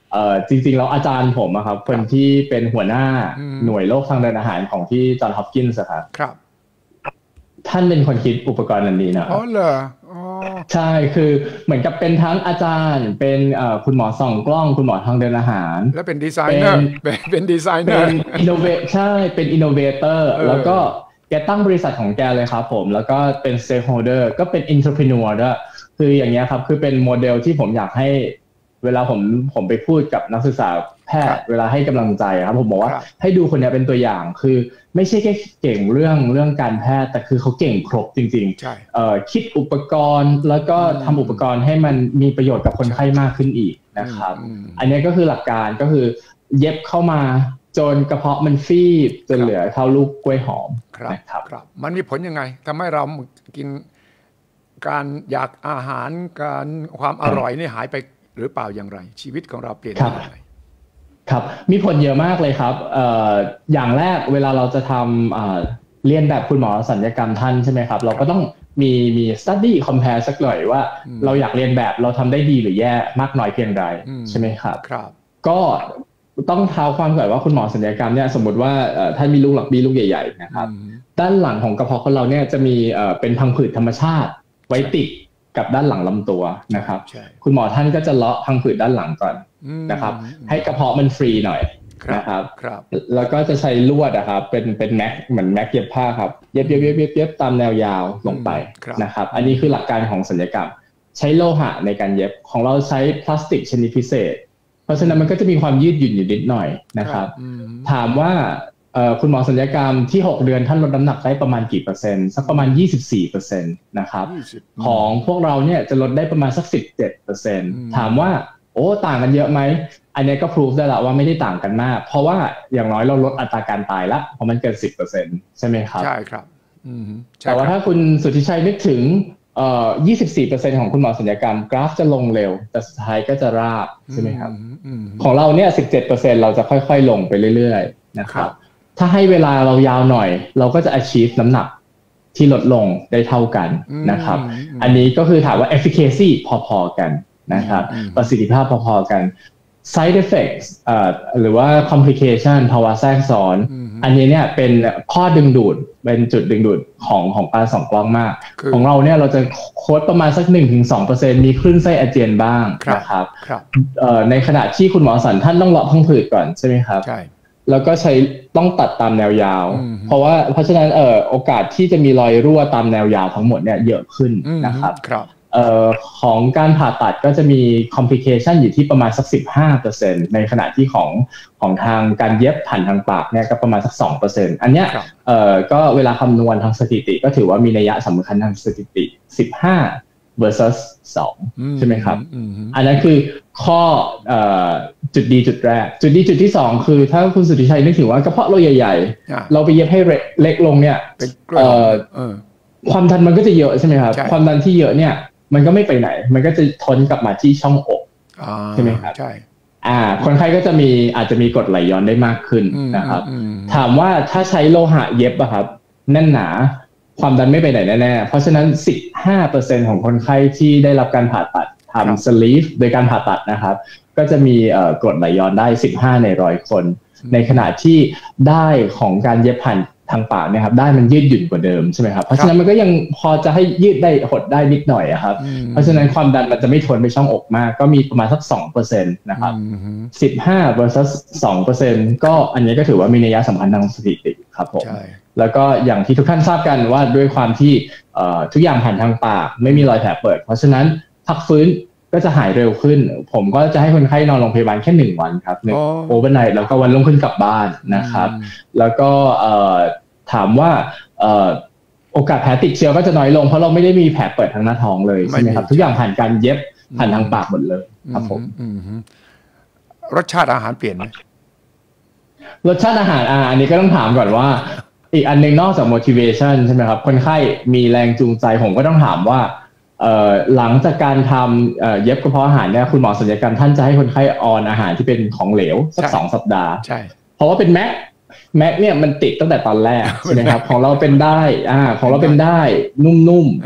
เอ่อจริงๆแล้วอาจารย์ผมอะครับคนที่เป็นหัวหน้าหน่วยโรคทางเดินอาหารของที่จอห์นฮอปกินส์ครับครับท่านเป็นคนคิดอุปกรณ์อันนี้นะครับอ๋อเหรออ๋อใช่คือเหมือนกับเป็นทั้งอาจารย์เป็นเอ่อคุณหมอส่องกล้องคุณหมอทางเดินอาหารแล้วเป็นดีไซเนอร์เป็นเป็นดีไซเนอเป็ร์นอินโนเวทใช่เป็นอินโนเวเตอร์แล้วก็แกตั้งบริษัทของแกเลยครับผมแล้วก็เป็นสเต็กโฮลเดอร์ก็เป็นอินทร พี เอ็น โอ อาร์ ด้วยคืออย่างเงี้ยครับคือเป็นโมเดลที่ผมอยากให้เวลาผมผมไปพูดกับนักศึกษาแพทย์เวลาให้กำลังใจครับผมบอกว่าให้ดูคนนี้เป็นตัวอย่างคือไม่ใช่แค่เก่งเรื่องเรื่องการแพทย์แต่คือเขาเก่งครบจริงๆเอ่อคิดอุปกรณ์แล้วก็ทำอุปกรณ์ให้มันมีประโยชน์กับคนไข้มากขึ้นอีกนะครับอันนี้ก็คือหลักการก็คือเย็บเข้ามาจนกระเพาะมันฟีบจนเหลือเท่าลูกกล้วยหอมนะครับมันมีผลยังไงทำให้เรากินการอยากอาหารการความอร่อยนี่หายไปหรือเปล่าอย่างไรชีวิตของเราเปลี่ยนไปยังไงครับมีผลเยอะมากเลยครับเอ่ออย่างแรกเวลาเราจะทำเอ่อเรียนแบบคุณหมอศัลยกรรมท่านใช่ไหมครับเราก็ต้องมีมี study compare สักหน่อยว่าเราอยากเรียนแบบเราทำได้ดีหรือแย่มากน้อยเพียงใดใช่ไหมครับครับก็ต้องเท้าความก่อนว่าคุณหมอศัลยกรรมเนี่ยสมมติว่าท่านมีลูกหลักบี้ลูกใหญ่ๆนะครับด้านหลังของกระเพาะของเราเนี่ยจะมีเอ่อเป็นพังผืดธรรมชาติไว้ติดกับด้านหลังลำตัวนะครับคุณหมอท่านก็จะเลาะพังผืดด้านหลังก่อนนะครับให้กระเพาะมันฟรีหน่อยนะครับแล้วก็จะใช้ลวดนะครับเป็นเป็นแม็กเหมือนแม็กเย็บผ้าครับเย็บเย็บเย็บเย็บเย็บตามแนวยาวลงไปนะครับอันนี้คือหลักการของศัลยกรรมใช้โลหะในการเย็บของเราใช้พลาสติกชนิดพิเศษเพราะฉะนั้นมันก็จะมีความยืดหยุ่นอยู่นิดหน่อยนะครับถามว่าคุณหมอศัลยกรรมที่หกเดือนท่านลดน้ำหนักได้ประมาณกี่เปอร์เซ็นต์สักประมาณ ยี่สิบสี่เปอร์เซ็นต์ นะครับของพวกเราเนี่ยจะลดได้ประมาณสัก สิบเจ็ดเปอร์เซ็นต์ ถามว่าโอ้ต่างกันเยอะไหมอันนี้ก็พิสูจได้แล้วว่าไม่ได้ต่างกันมากเพราะว่าอย่างน้อยเราลดอัตราการตายละเพราะมันเกิน สิบเปอร์เซ็นต์ ใช่ไหมครับใช่ครับแต่ว่าถ้าคุณสุทธิชัยนึกถึงเอ่อ ยี่สิบสี่เปอร์เซ็นต์ ของคุณหมอศัลยกรรมกราฟจะลงเร็วแต่สุดท้ายก็จะราบใช่ไหมครับของเราเนี่ย สิบเจ็ดเปอร์เซ็นต์ เราจะค่อยๆลงไปเรื่อยๆนะครับถ้าให้เวลาเรายาวหน่อยเราก็จะ achieve น้ำหนักที่ลดลงได้เท่ากันนะครับอันนี้ก็คือถามว่า efficacy พอๆกันนะครับประสิทธิภาพพอๆกัน side effects เอ่อหรือว่า complication ภาวะแทรกซ้อนอันนี้เนี่ยเป็นข้อดึงดูดเป็นจุดดึงดูดของของการส่องกล้องมากของเราเนี่ยเราจะโค้ดประมาณสัก หนึ่งถึงสองเปอร์เซ็นต์ มีคลื่นไส้อาเจียนบ้างนะครับเอ่อในขณะที่คุณหมอสันท่านต้องเลาะพังผืดก่อนใช่ไหมครับใช่แล้วก็ใช้ต้องตัดตามแนวยาวเพราะว่าเพราะฉะนั้นเอ่อโอกาสที่จะมีรอยรั่วตามแนวยาวทั้งหมดเนี่ยเยอะขึ้นนะครับเอ่อของการผ่าตัดก็จะมี complication อยู่ที่ประมาณสัก สิบห้าเปอร์เซ็นต์ ในขณะที่ของของทางการเย็บผ่านทางปากเนี่ยก็ประมาณสัก สองเปอร์เซ็นต์ อันเนี้ยเอ่อก็เวลาคำนวณทางสถิติก็ถือว่ามีนัยสำคัญทางสถิติสิบห้า versus สองใช่ไหมครับอันนั้นคือข้อเอ่อจุดดีจุดแรกจุดดีจุดที่สองคือถ้าคุณสุทธิชัยนึกถึงว่ากระเพาะเราใหญ่ๆเราไปเย็บให้เล็กลงเนี่ยเอ่อความดันมันก็จะเยอะใช่ไหมครับความดันที่เยอะเนี่ยมันก็ไม่ไปไหนมันก็จะทนกลับมาที่ช่องอกใช่ไหมครับใช่อ่าคนไข้ก็จะมีอาจจะมีกรดไหลย้อนได้มากขึ้นนะครับถามว่าถ้าใช้โลหะเย็บอะครับแน่นหนาความดันไม่ไปไหนแน่ๆเพราะฉะนั้น สิบห้าเปอร์เซ็นต์ ของคนไข้ที่ได้รับการผ่าตัดทำสลีฟโดยการผ่าตัดนะครับก็จะมีกรดไหลย้อนได้สิบห้าในร้อยคนในขณะที่ได้ของการเย็บผ่านทางปากเนี่ยครับได้มันยืดหยุ่นกว่าเดิมใช่ไหมครับเพราะฉะนั้นมันก็ยังพอจะให้ยืดได้หดได้นิดหน่อยครับเพราะฉะนั้นความดันมันจะไม่ทนไปช่องอกมากก็มีประมาณสัก สองเปอร์เซ็นต์ นะครับสิบห้า versus สองเปอร์เซ็นต์ ก็อันนี้ก็ถือว่ามีนัยสำคัญทางสถิติครับผมแล้วก็อย่างที่ทุกท่านทราบกันว่าด้วยความที่ทุกอย่างผ่านทางปากไม่มีรอยแผลเปิดเพราะฉะนั้นพักฟื้นก็จะหายเร็วขึ้นผมก็จะให้คนไข้นอนโรงพยาบาลแค่หนึ่งวันครับโอเวอร์ไนท์แล้วก็วันรุ่งขึ้นกลับบ้านนะครับแล้วก็ถามว่าโอกาสแผลติดเชื้อก็จะน้อยลงเพราะเราไม่ได้มีแผลเปิดทางหน้าท้องเลยใช่ไหมครับทุกอย่างผ่านการเย็บผ่านทางปากหมดเลยครับผมรสชาติอาหารเปลี่ยนไหมรสชาติอาหารอ่าอันนี้ก็ต้องถามก่อนว่าอีกอันนึงนอกจาก motivation ใช่ไหมครับคนไข้มีแรงจูงใจผมก็ต้องถามว่าหลังจากการทำเย็บกระเพาะอาหารเนี่ยคุณหมอศัลยกรรมท่านจะให้คนไข้ออนอาหารที่เป็นของเหลวสักสองสัปดาห์ใช่เพราะว่าเป็นแม็กแม็กเนี่ยมันติดตั้งแต่ตอนแรกใช่ไหมครับของเราเป็นได้อ่าของเราเป็นได้นุ่มๆ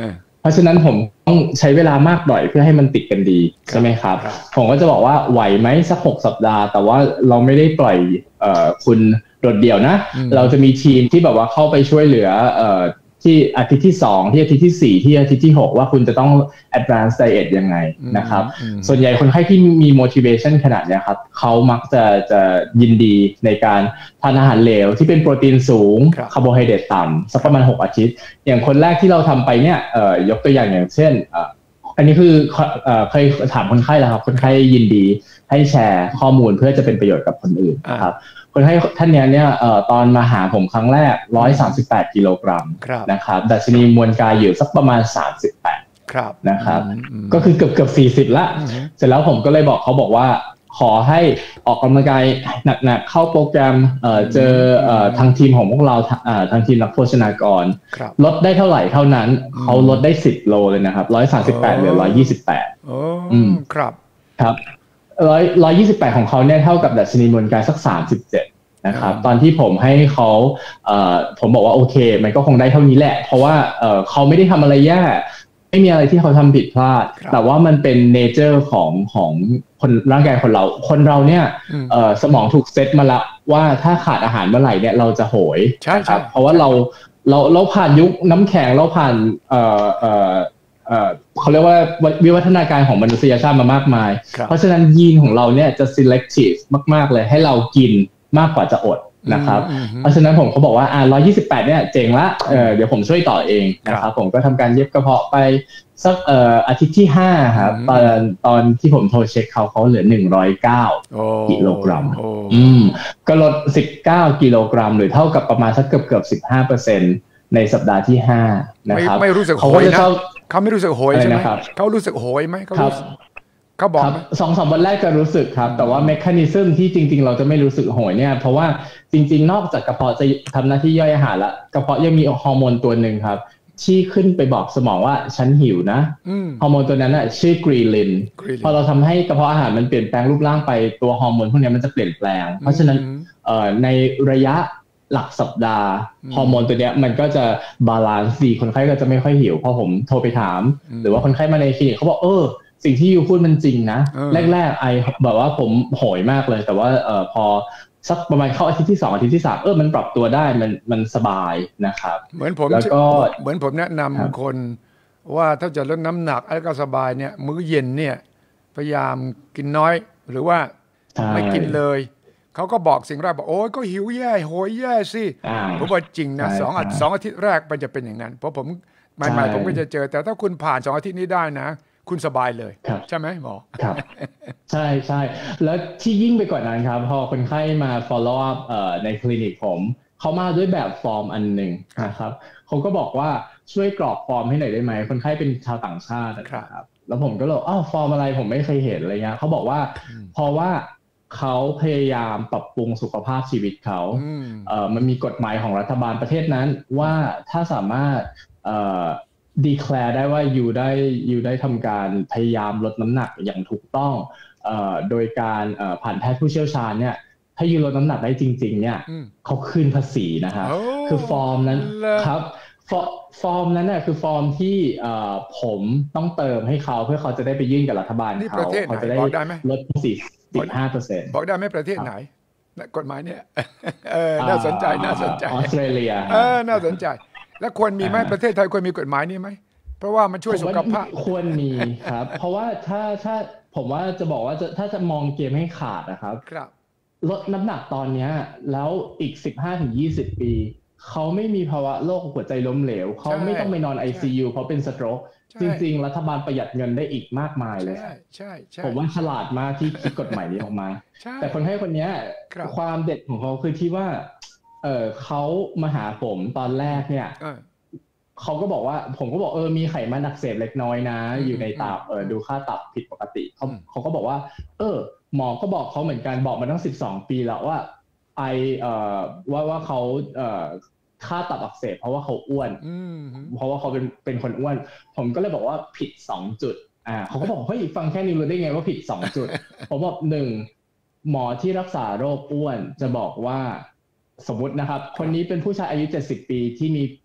เพราะฉะนั้นผมต้องใช้เวลามากหน่อยเพื่อให้มันติดกันดีใช่ไหมครับผมก็จะบอกว่าไหวไหมสักหกสัปดาห์แต่ว่าเราไม่ได้ปล่อยเอ่อคุณโดดเดี่ยวนะเราจะมีทีมที่แบบว่าเข้าไปช่วยเหลือเอ่อที่อาทิตย์ที่สองที่อาทิตย์ที่สี่ที่อาทิตย์ที่หกว่าคุณจะต้อง advance diet ยังไงนะครับส่วนใหญ่คนไข้ที่มี motivation ขนาดนี้ครับเขามักจะจะยินดีในการทานอาหารเหลวที่เป็นโปรตีนสูงคาร์โบไฮเดรตต่ำสักประมาณหกอาทิตย์อย่างคนแรกที่เราทำไปเนี่ยเอ่อยกตัวอย่างอย่างเช่นเอ่ออันนี้คือเอ่อเคยถามคนไข้แล้วครับคนไข้ยินดีให้แชร์ข้อมูลเพื่อจะเป็นประโยชน์กับคนอื่นนะครับคนไข้ท่านนี้เนี่ยเอ่อตอนมาหาผมครั้งแรกหนึ่งร้อยสามสิบแปดกิโลกรัมนะครับดัชนีมวลกายอยู่สักประมาณสามสิบแปดนะครับก็คือเกือบเกือบสี่สิบละเสร็จแล้วผมก็เลยบอกเขาบอกว่าขอให้ออกกำลังกายหนักๆเข้าโปรแกรมเอ่อเจอเอ่อทางทีมของพวกเราเอ่อทางทีมนักโภชนากรลดได้เท่าไหร่เท่านั้นเขาลดได้สิบโลเลยนะครับหนึ่งร้อยสามสิบแปดเหลือหนึ่งร้อยยี่สิบแปดอืมครับครับร้อยร้อยยี่สิบแปดของเขาเนี่ยเท่ากับดัชนีมวลกายสักสามสิบเจ็ดนะครับตอนที่ผมให้เขาเอ่อผมบอกว่าโอเคมันก็คงได้เท่านี้แหละเพราะว่าเอ่อเขาไม่ได้ทำอะไรแย่ไม่มีอะไรที่เขาทำผิดพลาดแต่ว่ามันเป็นเนเจอร์ของของคนร่างกายคนเราคนเราเนี่ยเอ่อสมองถูกเซตมาแล้วว่าถ้าขาดอาหารเมื่อไหร่เนี่ยเราจะโหยใช่ครับเพราะว่าเราเราเราผ่านยุคน้ำแข็งเราผ่านเอ่อเอ่อเอ่อเขาเรียกว่าวิวัฒนาการของมนุษยชาติมามากมายเพราะฉะนั้นยีนของเราเนี่ยจะ selective มากๆเลยให้เรากินมากกว่าจะอดนะครับเพราะฉะนั้นผมเขาบอกว่าอ่าหนึ่งร้อยยี่สิบแปดเนี่ยเจ๋งละเออเดี๋ยวผมช่วยต่อเองนะครับผมก็ทำการเย็บกระเพาะไปสักเอ่ออาทิตย์ที่ห้าครับตอนตอนที่ผมโทรเช็คเขาเขาเหลือหนึ่งร้อยเก้ากิโลกรัมอืมก็ลดสิบเก้ากิโลกรัมหรือเท่ากับประมาณสักเกือบเกือบสิบห้าเปอร์เซ็นต์ในสัปดาห์ที่ห้านะครับไม่รู้สึกโหยนะเขาไม่รู้สึกโหยใช่ไหมเขารู้สึกโหยไหมเขาเขาบอกสองสามวันแรกจะรู้สึกครับแต่ว่าเมคานิซึมที่จริงๆเราจะไม่รู้สึกโหยเนี่ยเพราะว่าจริงๆนอกจากกระเพาะจะทำหน้าที่ย่อยอาหารละกระเพาะยังมีฮอร์โมนตัวหนึ่งครับที่ขึ้นไปบอกสมองว่าฉันหิวนะฮอร์โมนตัวนั้นน่ะชื่อกรีลินพอเราทำให้กระเพาะอาหารมันเปลี่ยนแปลงรูปร่างไปตัวฮอร์โมนพวกนี้มันจะเปลี่ยนแปลงเพราะฉะนั้นในระยะหลักสัปดาห์ฮอร์โมนตัวเนี้ยมันก็จะบาลานซ์ดีคนไข้ก็จะไม่ค่อยหิวพอผมโทรไปถามหรือว่าคนไข้มาในคลินิกเขาบอกเออสิ่งที่ยูพูดมันจริงนะแรกๆไอแบบว่าผมโหยมากเลยแต่ว่าเออพอสักประมาณเข้าอาทิตย์ที่สองอาทิตย์ที่สามเออมันปรับตัวได้มันมันสบายนะครับเหมือนผมแล้วก็เหมือนผมแนะนำคนว่าถ้าจะลดน้ำหนักแล้วก็สบายเนี่ยมื้อเย็นเนี่ยพยายามกินน้อยหรือว่าไม่กินเลยเขาก็บอกสิ่งแรกบอกโอ้ยก็หิวแย่โหยแย่สิผมบอกจริงนะสองอาทิตย์สองอาทิตย์แรกมันจะเป็นอย่างนั้นเพราะผมใหม่ๆผมก็จะเจอแต่ถ้าคุณผ่านสองอาทิตย์นี้ได้นะคุณสบายเลยใช่ไหมหมอครับใช่ใช่แล้วที่ยิ่งไปกว่านั้นครับพอคนไข้มา follow up เอ่อในคลินิกผมเขามาด้วยแบบฟอร์มอันหนึ่งนะครับเขาก็บอกว่าช่วยกรอกฟอร์มให้หน่อยได้ไหมคนไข้เป็นชาวต่างชาตินะครับแล้วผมก็เลยอ้าวฟอร์มอะไรผมไม่เคยเห็นอะไรเงี้ยเขาบอกว่าเพราะว่าเขาพยายามปรับปรุงสุขภาพชีวิตเขาเอ่อมันมีกฎหมายของรัฐบาลประเทศนั้นว่าถ้าสามารถเอ่อdeclare ได้ว่ายูได้ยูได้ทำการพยายามลดน้ำหนักอย่างถูกต้องเอ่อโดยการเอ่อผ่านแพทย์ผู้เชี่ยวชาญเนี่ยถ้ายูลดน้ำหนักได้จริงๆเนี่ยเขาคืนภาษีนะครับคือฟอร์มนั้นครับฟอร์มนั้นน่ะคือฟอร์มที่เอ่อผมต้องเติมให้เขาเพื่อเขาจะได้ไปยื่นกับรัฐบาลเขาเขาจะได้ลดภาษี สิบห้าเปอร์เซ็นต์บอกได้ไหมประเทศไหนกฎหมายเนี่ยเออน่าสนใจน่าสนใจออสเตรเลียเออน่าสนใจแล้วควรมีไหมประเทศไทยควรมีกฎหมายนี้ไหมเพราะว่ามันช่วยสุขภาพควรมีครับเพราะว่าถ้าถ้าผมว่าจะบอกว่าจะถ้าจะมองเกมให้ขาดนะครับครับลดน้ำหนักตอนนี้แล้วอีก สิบห้าถึงยี่สิบ ปีเขาไม่มีภาวะโรคหัวใจล้มเหลวเขาไม่ต้องไปนอน ไอ ซี ยู เพราะเป็นสโตรกจริงๆรัฐบาลประหยัดเงินได้อีกมากมายเลยใช่ใช่ใช่ผมว่าฉลาดมากที่คิดกฎหมายนี้ออกมาแต่คนให้คนนี้ความเด็ดของเขาคือที่ว่าเออเขามาหาผมตอนแรกเนี่ยเขาก็บอกว่าผมก็บอกเออมีไขมันอักเสบเล็กน้อยนะอยู่ในตับเออดูค่าตับผิดปกติเขาเขาก็บอกว่าเออหมอก็บอกเขาเหมือนกันบอกมาตั้งสิบสองปีแล้วว่าไอเอ่อว่าว่าเขาเอ่อค่าตับอักเสบเพราะว่าเขาอ้วนเพราะว่าเขาเป็นเป็นคนอ้วนผมก็เลยบอกว่าผิดสองจุดอ่าเขาก็บอกเฮ้ยฟังแค่นี้รู้ได้ไงว่าผิดสองจุดผมบอกหนึ่งหมอที่รักษาโรคอ้วนจะบอกว่าสมมุตินะครับคนนี้เป็นผู้ชายอายุเจ็ดสิบปีที่มี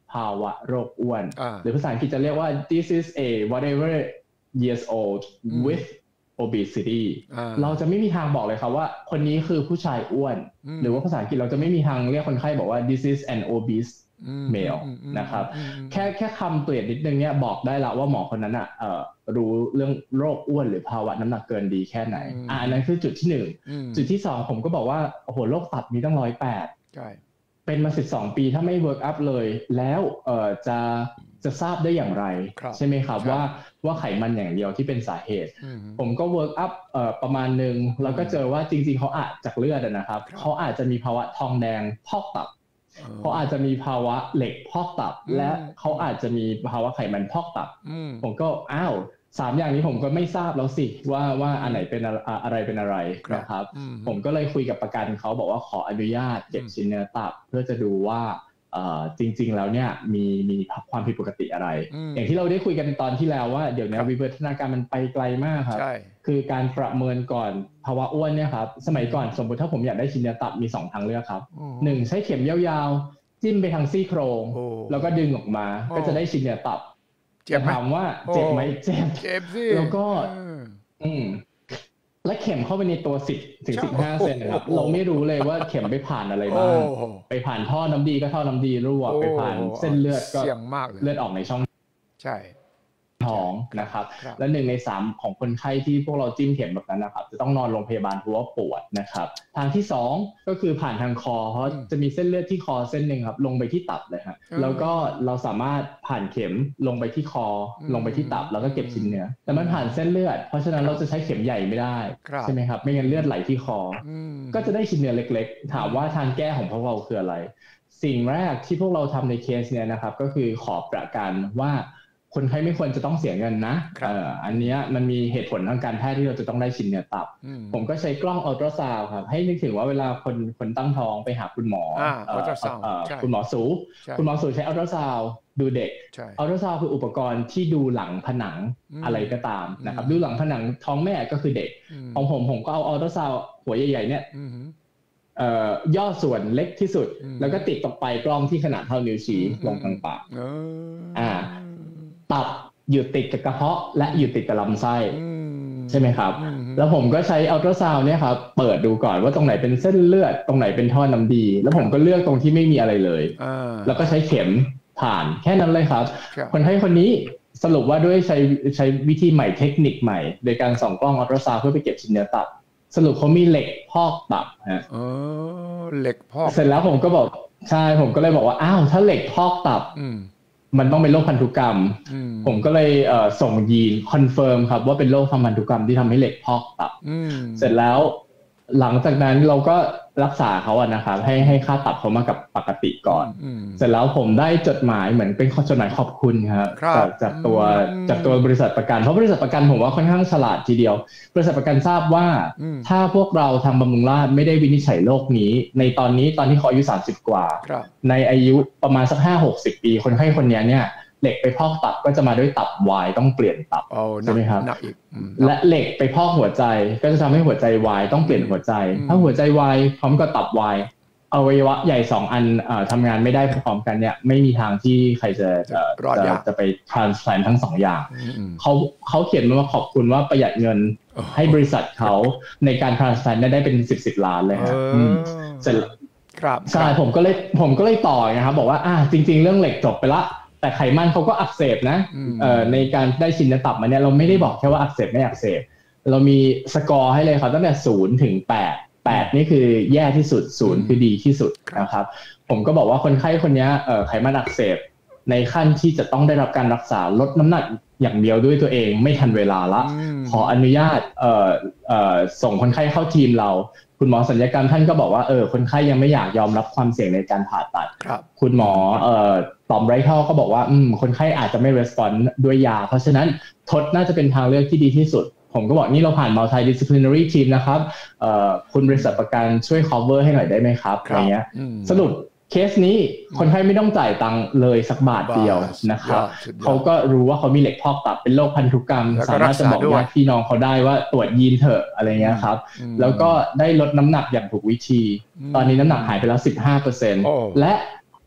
ภาวะโรคอ้วนหรือภาษาอังกฤษจะเรียกว่า this is a whatever years old with obesity เราจะไม่มีทางบอกเลยครับว่าคนนี้คือผู้ชายอ้วนหรือว่าภาษาอังกฤษเราจะไม่มีทางเรียกคนไข้บอกว่า this is an obese male นะครับแค่แค่คำเปลี่ยนนิดนึงเนี่ยบอกได้ละว่าหมอคนนั้นอ่ะเอ่อรู้เรื่องโรคอ้วนหรือภาวะน้ำหนักเกินดีแค่ไหนอ่านั้นคือจุดที่หนึ่งจุดที่สองผมก็บอกว่าโอ้โหโรคตับมีตั้งหนึ่งร้อยแปดใช่เป็นมาสิบสองปีถ้าไม่ work up เลยแล้วเอ่อจะจะทราบได้อย่างไรใช่ไหมครับว่าว่าไขมันอย่างเดียวที่เป็นสาเหตุผมก็ work up เอ่อประมาณนึงแล้วก็เจอว่าจริงๆเขาอาจจากเลือดนะครับเขาอาจจะมีภาวะทองแดงพอกตับเขาอาจจะมีภาวะเหล็กพอกตับและเขาอาจจะมีภาวะไขมันพอกตับผมก็อ้าวสามอย่างนี้ผมก็ไม่ทราบแล้วสิว่าว่าอันไหนเป็นอะไรเป็นอะไรนะครับผมก็เลยคุยกับประกันเขาบอกว่าขออนุญาตเก็บชิ้นเนื้อตับเพื่อจะดูว่าจริงๆแล้วเนี่ยมีมีความผิดปกติอะไรอย่างที่เราได้คุยกันตอนที่แล้วว่าเดี๋ยวนี้วิวัฒนาการมันไปไกลมากครับคือการประเมินก่อนภาวะอ้วนเนี่ยครับสมัยก่อนสมมติถ้าผมอยากได้ชิ้นเนื้อตับมีสองทางเลือกครับหนึ่งใช้เข็มยาวๆจิ้มไปทางซี่โครงแล้วก็ดึงออกมาก็จะได้ชิ้นเนื้อตับจะถามว่าเจ็บไหมเจ็บเจ็บสิแล้วก็อืมและเข็มเข้าไปในตัวสิบถึงสิบห้าเซนนะครับเราไม่รู้เลยว่าเข็มไปผ่านอะไรบ้างไปผ่านท่อน้ำดีก็ท่อน้ำดีรั่วไปผ่านเส้นเลือดก็เลือดออกในช่องใช่ท้องนะครับและหนึ่งในสามของคนไข้ที่พวกเราจิ้มเข็มแบบนั้นนะครับจะต้องนอนโรงพยาบาลเพราะว่าปวดนะครับทางที่สองก็คือผ่านทางคอเพราะจะมีเส้นเลือดที่คอเส้นนึงครับลงไปที่ตับเลยฮะแล้วก็เราสามารถผ่านเข็มลงไปที่คอลงไปที่ตับแล้วก็เก็บชิ้นเนื้อแต่มันผ่านเส้นเลือดเพราะฉะนั้นเราจะใช้เข็มใหญ่ไม่ได้ใช่ไหมครับไม่งั้นเลือดไหลที่คอก็จะได้ชิ้นเนื้อเล็กๆถามว่าทางแก้ของพวกเราคืออะไรสิ่งแรกที่พวกเราทำในเคสเนี่ยนะครับก็คือขอประกันว่าคนไข้ไม่ควรจะต้องเสียเงินนะเอ่ออันนี้มันมีเหตุผลทางการแพทย์ที่เราจะต้องได้ชิ้นเนื้อตับผมก็ใช้กล้องอัลตราซาวด์ครับให้นึกถึงว่าเวลาคนคนตั้งท้องไปหาคุณหมอเอ่อคุณหมอสูคุณหมอสูใช้อัลตราซาวด์ดูเด็กอัลตราซาวด์คืออุปกรณ์ที่ดูหลังผนังอะไรก็ตามนะครับดูหลังผนังท้องแม่ก็คือเด็กของผมผมก็เอาอัลตราซาวด์หัวใหญ่ๆเนี่ยเอ่อย่อส่วนเล็กที่สุดแล้วก็ติดตรงปลายกล้องที่ขนาดเท่านิ้วชี้ลงกลางปากอ่าตับอยู่ติดกับกระเพาะและอยู่ติดกับลำไส้ใช่ไหมครับแล้วผมก็ใช้อัลตราซาวด์เนี่ยครับเปิดดูก่อนว่าตรงไหนเป็นเส้นเลือดตรงไหนเป็นท่อน้ำดีแล้วผมก็เลือกตรงที่ไม่มีอะไรเลยแล้วก็ใช้เข็มผ่านแค่นั้นเลยครับคนไข้คนนี้สรุปว่าด้วยใช้ใช้วิธีใหม่เทคนิคใหม่โดยการส่องกล้องอัลตราซาวด์เพื่อไปเก็บชิ้นเนื้อตับสรุปเขามีเหล็กพอกตับฮะอ๋อเหล็กพอกเสร็จแล้วผมก็บอกใช่ผมก็เลยบอกว่าอ้าวถ้าเหล็กพอกตับมันต้องเป็นโรคพันธุกรรมผมก็เลยเอ่อส่งยีนคอนเฟิร์มครับว่าเป็นโรคทางพันธุกรรมที่ทำให้เหล็กพอกตับเสร็จแล้วหลังจากนั้นเราก็รักษาเขาอะนะครับให้ให้ค่าตับเขามากับปกติก่อนเสร็จแล้วผมได้จดหมายเหมือนเป็นจดหมายขอบคุณครับจากจากตัวจากตัวบริษัทประกันเพราะบริษัทประกันผมว่าค่อนข้างฉลาดทีเดียวบริษัทประกันทราบว่าถ้าพวกเราทางบำรุงราษฎร์ไม่ได้วินิจฉัยโรคนี้ในตอนนี้ตอนที่เขาอายุสามสิบกว่าในอายุประมาณสัก ห้าหกสิบ ปีคนไข้คนนี้เนี่ยเหล็กไปพอกตับก็จะมาด้วยตับวายต้องเปลี่ยนตับใช่ไหมครับและเหล็กไปพอกหัวใจก็จะทำให้หัวใจวายต้องเปลี่ยนหัวใจถ้าหัวใจวายพร้อมกับตับวายอวัยวะใหญ่สองอันทำงานไม่ได้พร้อมกันเนี่ยไม่มีทางที่ใครจะจะจะไป transplant ทั้งสองอย่างเขาเขาเขียนมาขอบคุณว่าประหยัดเงินให้บริษัทเขาในการ transplant ได้เป็นสิบสิบล้านเลยครับเสร็จใช่ผมก็เลยผมก็เลยต่อนะครับบอกว่าอ่าจริงๆเรื่องเหล็กจบไปละแต่ไขมันเขาก็อักเสบนะเอ่อในการได้ชิ้นเนื้อตับมาเนี่ยเราไม่ได้บอกแค่ว่าอักเสบไม่อักเสบเรามีสกอร์ให้เลยครับตั้งแต่ศูนย์ถึงแปด แปดนี่คือแย่ที่สุดศูนย์คือดีที่สุดนะครับผมก็บอกว่าคนไข้คนนี้เอ่อไขมันอักเสบในขั้นที่จะต้องได้รับการรักษาลดน้ำหนักอย่างเดียวด้วยตัวเองไม่ทันเวลาละขออนุญาตเอ่อเอ่อส่งคนไข้เข้าทีมเราคุณหมอศัลยกรรมท่านก็บอกว่าเออคนไข้ยังไม่อยากยอมรับความเสี่ยงในการผ่าตัดคุณหมอเอ่อต่อมไรท่อก็บอกว่าอืมคนไข้อาจจะไม่รีสปอนส์ด้วยยาเพราะฉะนั้นทดน่าจะเป็นทางเลือกที่ดีที่สุดผมก็บอกนี่เราผ่าน multidisciplinary team นะครับเอ่อคุณบริษัทประกันช่วย cover ให้หน่อยได้ไหมครับอะไรเงี้ยสรุปเคสนี้คนไข้ไม่ต้องจ่ายตังค์เลยสักบาทเดียวนะครับเขาก็รู้ว่าเขามีเหล็กพอกตับเป็นโรคพันธุกรรมสามารถจะบอกญาติพี่น้องเขาได้ว่าตรวจยีนเถอะอะไรเงี้ยครับแล้วก็ได้ลดน้ำหนักอย่างถูกวิธีตอนนี้น้ำหนักหายไปแล้ว สิบห้าเปอร์เซ็นต์ และ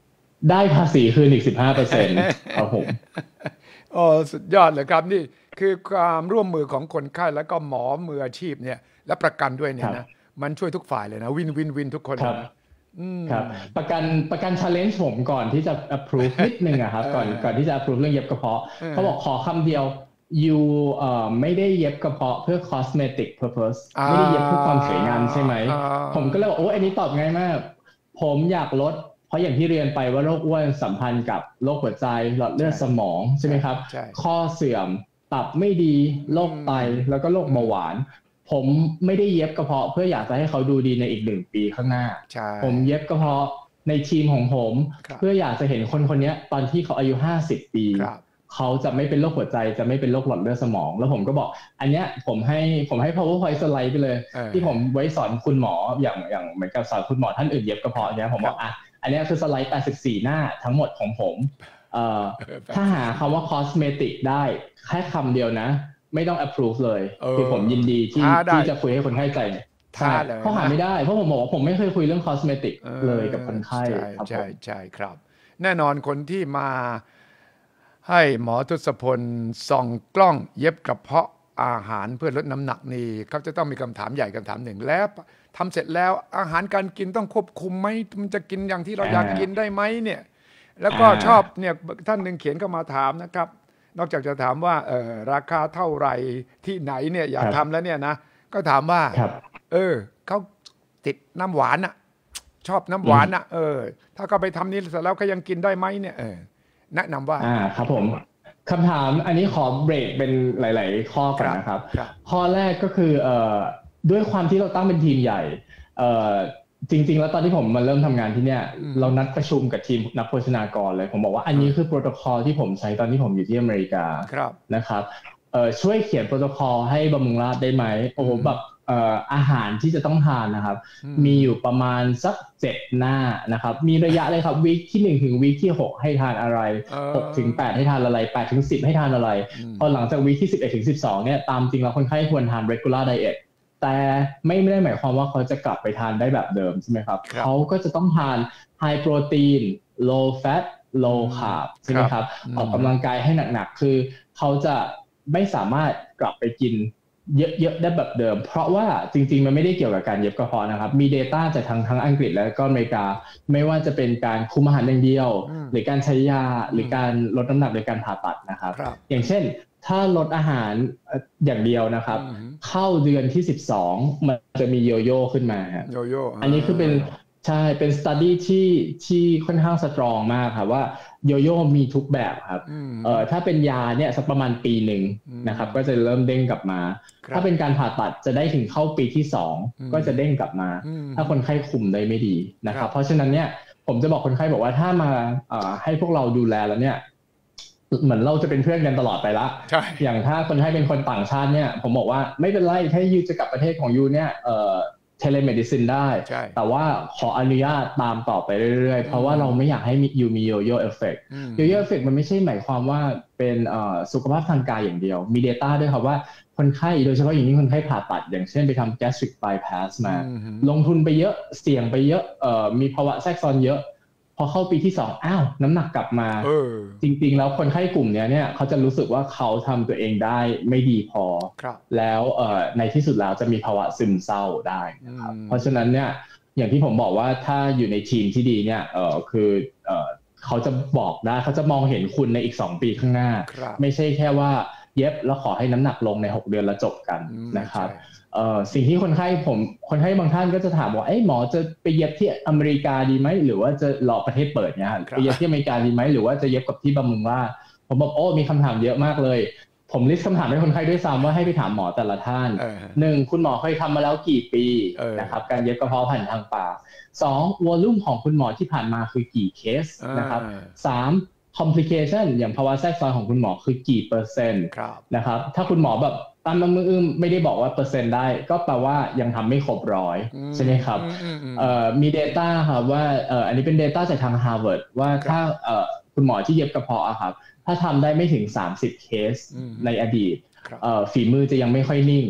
ได้ภาษีคืนอีก สิบห้าเปอร์เซ็นต์ ครับผมโอ้สุดยอดเลยครับนี่คือความร่วมมือของคนไข้แล้วก็หมอมืออาชีพเนี่ยและประกันด้วยเนี่ยนะมันช่วยทุกฝ่ายเลยนะวินวินวินทุกคนครับประกันประกัน challenge ผมก่อนที่จะ approve นิดนึงอะครับก่อนก่อนที่จะ approve เรื่องเย็บกระเพาะเขาบอกขอคำเดียว you เอ่อไม่ได้เย็บกระเพาะเพื่อ cosmetic purpose ไม่ได้เย็บเพื่อความสวยงามใช่ไหมผมก็เลยบอกโอ้อันนี้ตอบง่ายมากผมอยากลดเพราะอย่างที่เรียนไปว่าโรคอ้วนสัมพันธ์กับโรคหัวใจหลอดเลือดสมองใช่ไหมครับข้อเสื่อมตับไม่ดีโรคไตแล้วก็โรคเบาหวานผมไม่ได้เย็บกระเพาะเพื่ออยากจะให้เขาดูดีในอีกหนึ่งปีข้างหน้าผมเย็บกระเพาะในทีมของผมเพื่ออยากจะเห็นคนคนนี้ตอนที่เขาอายุห้าสิบปีเขาจะไม่เป็นโรคหัวใจจะไม่เป็นโรคหลอดเลือดสมองแล้วผมก็บอกอันเนี้ยผมให้ผมให้ powerpoint สไลด์ไปเลยที่ผมไว้สอนคุณหมออย่างอย่างเหมือนกับสอนคุณหมอท่านอื่นเย็บกระเพาะเนี้ยผมบอกอ่ะอันนี้คือสไลด์แปดสิบสี่หน้าทั้งหมดของผมเอ่อถ้าหาคำว่า cosmetic ได้แค่คำเดียวนะไม่ต้อง approve เลยคือผมยินดีที่ที่จะคุยให้คนไข้ใจใช่เพราะหาไม่ได้เพราะผมบอกว่าผมไม่เคยคุยเรื่อง cosmetic เลยกับคนไข้ครับใช่ใช่ครับแน่นอนคนที่มาให้หมอทศพลส่องกล้องเย็บกระเพาะอาหารเพื่อลดน้ำหนักนี่เขาจะต้องมีคำถามใหญ่คำถามหนึ่งแล้วทำเสร็จแล้วอาหารการกินต้องควบคุมไหมมันจะกินอย่างที่เราอยากกินได้ไหมเนี่ยแล้วก็ชอบเนี่ยท่านหนึ่งเขียนเข้ามาถามนะครับนอกจากจะถามว่าเออราคาเท่าไหร่ที่ไหนเนี่ยอยากทำแล้วเนี่ยนะก็ถามว่าเออเขาติดน้ำหวานอ่ะชอบน้ำหวานอ่ะเออถ้าเขาไปทำนี้เสร็จแล้วเขายังกินได้ไหมเนี่ยเออแนะนำว่าอ่าครับผมคำถามอันนี้ขอเบรกเป็นหลายๆข้อก่อนนะครับข้อแรกก็คือเอ่อด้วยความที่เราตั้งเป็นทีมใหญ่เอ่อจริงๆแล้วตอนที่ผมมาเริ่มทำงานที่เนี่ยเรานัดประชุมกับทีมนักโภชนากรเลยผมบอกว่าอันนี้คือโปรโตคอลที่ผมใช้ตอนที่ผมอยู่ที่อเมริกานะครับเอ่อช่วยเขียนโปรโตคอลให้บำรุงราษฎร์ได้ไหมโอ้โหแบบเอ่ออาหารที่จะต้องทานนะครับมีอยู่ประมาณสักเจ็ดหน้านะครับมีระยะเลยครับวีคที่หนึ่งถึงวีคที่หกให้ทานอะไรหกถึงแปดให้ทานอะไรแปดถึงสิบให้ทานอะไรพอหลังจากวีคที่สิบเอ็ดถึงสิบสองเนี่ยตามจริงแล้วคนไข้ควรทาน regular diet แต่ไม่ได้หมายความว่าเขาจะกลับไปทานได้แบบเดิมใช่ไหมครับเขาก็จะต้องทาน high protein low fat low carb ใช่ไหมครับออกกำลังกายให้หนักๆคือเขาจะไม่สามารถกลับไปกินเยอะๆได้แบบเดิมเพราะว่าจริงๆมันไม่ได้เกี่ยวกับการเย็บกระเพาะนะครับมี data จากทั้งทั้งอังกฤษและก็อเมริกาไม่ว่าจะเป็นการคุมอาหารอย่างเดียวหรือการใช้ยาหรือการลดน้ำหนักโดยการผ่าตัดนะครับอย่างเช่นถ้าลดอาหารอย่างเดียวนะครับเข้าเดือนที่สิบสองมันจะมีโยโย่ขึ้นมาฮะโยโย่อันนี้คือเป็นใช่เป็น study ที่ที่ค่อนข้างสตรองมากครับว่าโยโย่มีทุกแบบครับเอ่อถ้าเป็นยาเนี่ยสักประมาณปีหนึ่งนะครับก็จะเริ่มเด้งกลับมาถ้าเป็นการผ่าตัดจะได้ถึงเข้าปีที่สองก็จะเด้งกลับมาถ้าคนไข้คุมได้ไม่ดีนะครับเพราะฉะนั้นเนี่ยผมจะบอกคนไข้บอกว่าถ้ามาเอ่อให้พวกเราดูแลแล้วเนี่ยเหมือนเราจะเป็นเพื่อนกันตลอดไปละอย่างถ้าคนไข้เป็นคนต่างชาติเนี่ยผมบอกว่าไม่เป็นไรถ้ายูจะกลับประเทศของยูเนี่ยเอ่อtelemedicine ได้แต่ว่าขออนุญาตตามต่อไปเรื่อยๆเพราะว่าเราไม่อยากให้ยูมีโยโย่เอฟเฟกต์โยโย่เอฟเฟกต์มันไม่ใช่หมายความว่าเป็นสุขภาพทางกายอย่างเดียวมี data ด้วยครับว่าคนไข้โดยเฉพาะอย่างนี้คนไข้ผ่าตัดอย่างเช่นไปทำ gastric bypass มาลงทุนไปเยอะเสี่ยงไปเยอะมีภาวะแทรกซ้อนเยอะพอเข้าปีที่สองอ้าวน้ำหนักกลับมาจริงๆแล้วคนไข้กลุ่มนี้เนี่ยเขาจะรู้สึกว่าเขาทำตัวเองได้ไม่ดีพอแล้วในที่สุดแล้วจะมีภาวะซึมเศร้าได้นะครับเพราะฉะนั้นเนี่ยอย่างที่ผมบอกว่าถ้าอยู่ในทีมที่ดีเนี่ยเออคือเออเขาจะบอกได้เขาจะมองเห็นคุณในอีกสองปีข้างหน้าไม่ใช่แค่ว่าเย็บแล้วขอให้น้ำหนักลงในหกเดือนแล้วจบกันนะครับเอ่อสิ่งที่คนไข้ผมคนไข้บางท่านก็จะถามว่าเอ้หมอจะไปเย็บที่อเมริกาดีไหมหรือว่าจะรอประเทศเปิดเนี่ยไปเย็บที่อเมริกาดีไหมหรือว่าจะเย็บกับที่บำรุงราษฎร์ผมบอกโอ้มีคำถามเยอะมากเลยผมลิสต์คำถามให้คนไข้ด้วยซ้ำว่าให้ไปถามหมอแต่ละท่านหนึ่งคุณหมอเคยทำมาแล้วกี่ปีนะครับการเย็บกระเพาะผ่านทางปากสองวอลลุ่มของคุณหมอที่ผ่านมาคือกี่เคสนะครับสามcomplication อย่างภาวะแทรกซ้อนของคุณหมอคือกี่เปอร์เซ็นต์นะครับถ้าคุณหมอแบบตามน้ำมืออึ้มไม่ได้บอกว่าเปอร์เซ็นต์ได้ก็แปลว่ายังทำไม่ครบร้อยใช่ไหมครับมี data ครับว่าอันนี้เป็น data จากทาง Harvard ว่าถ้าคุณหมอที่เย็บกระเพาะครับถ้าทำได้ไม่ถึงสามสิบเคสในอดีตฝีมือจะยังไม่ค่อยนิ่ง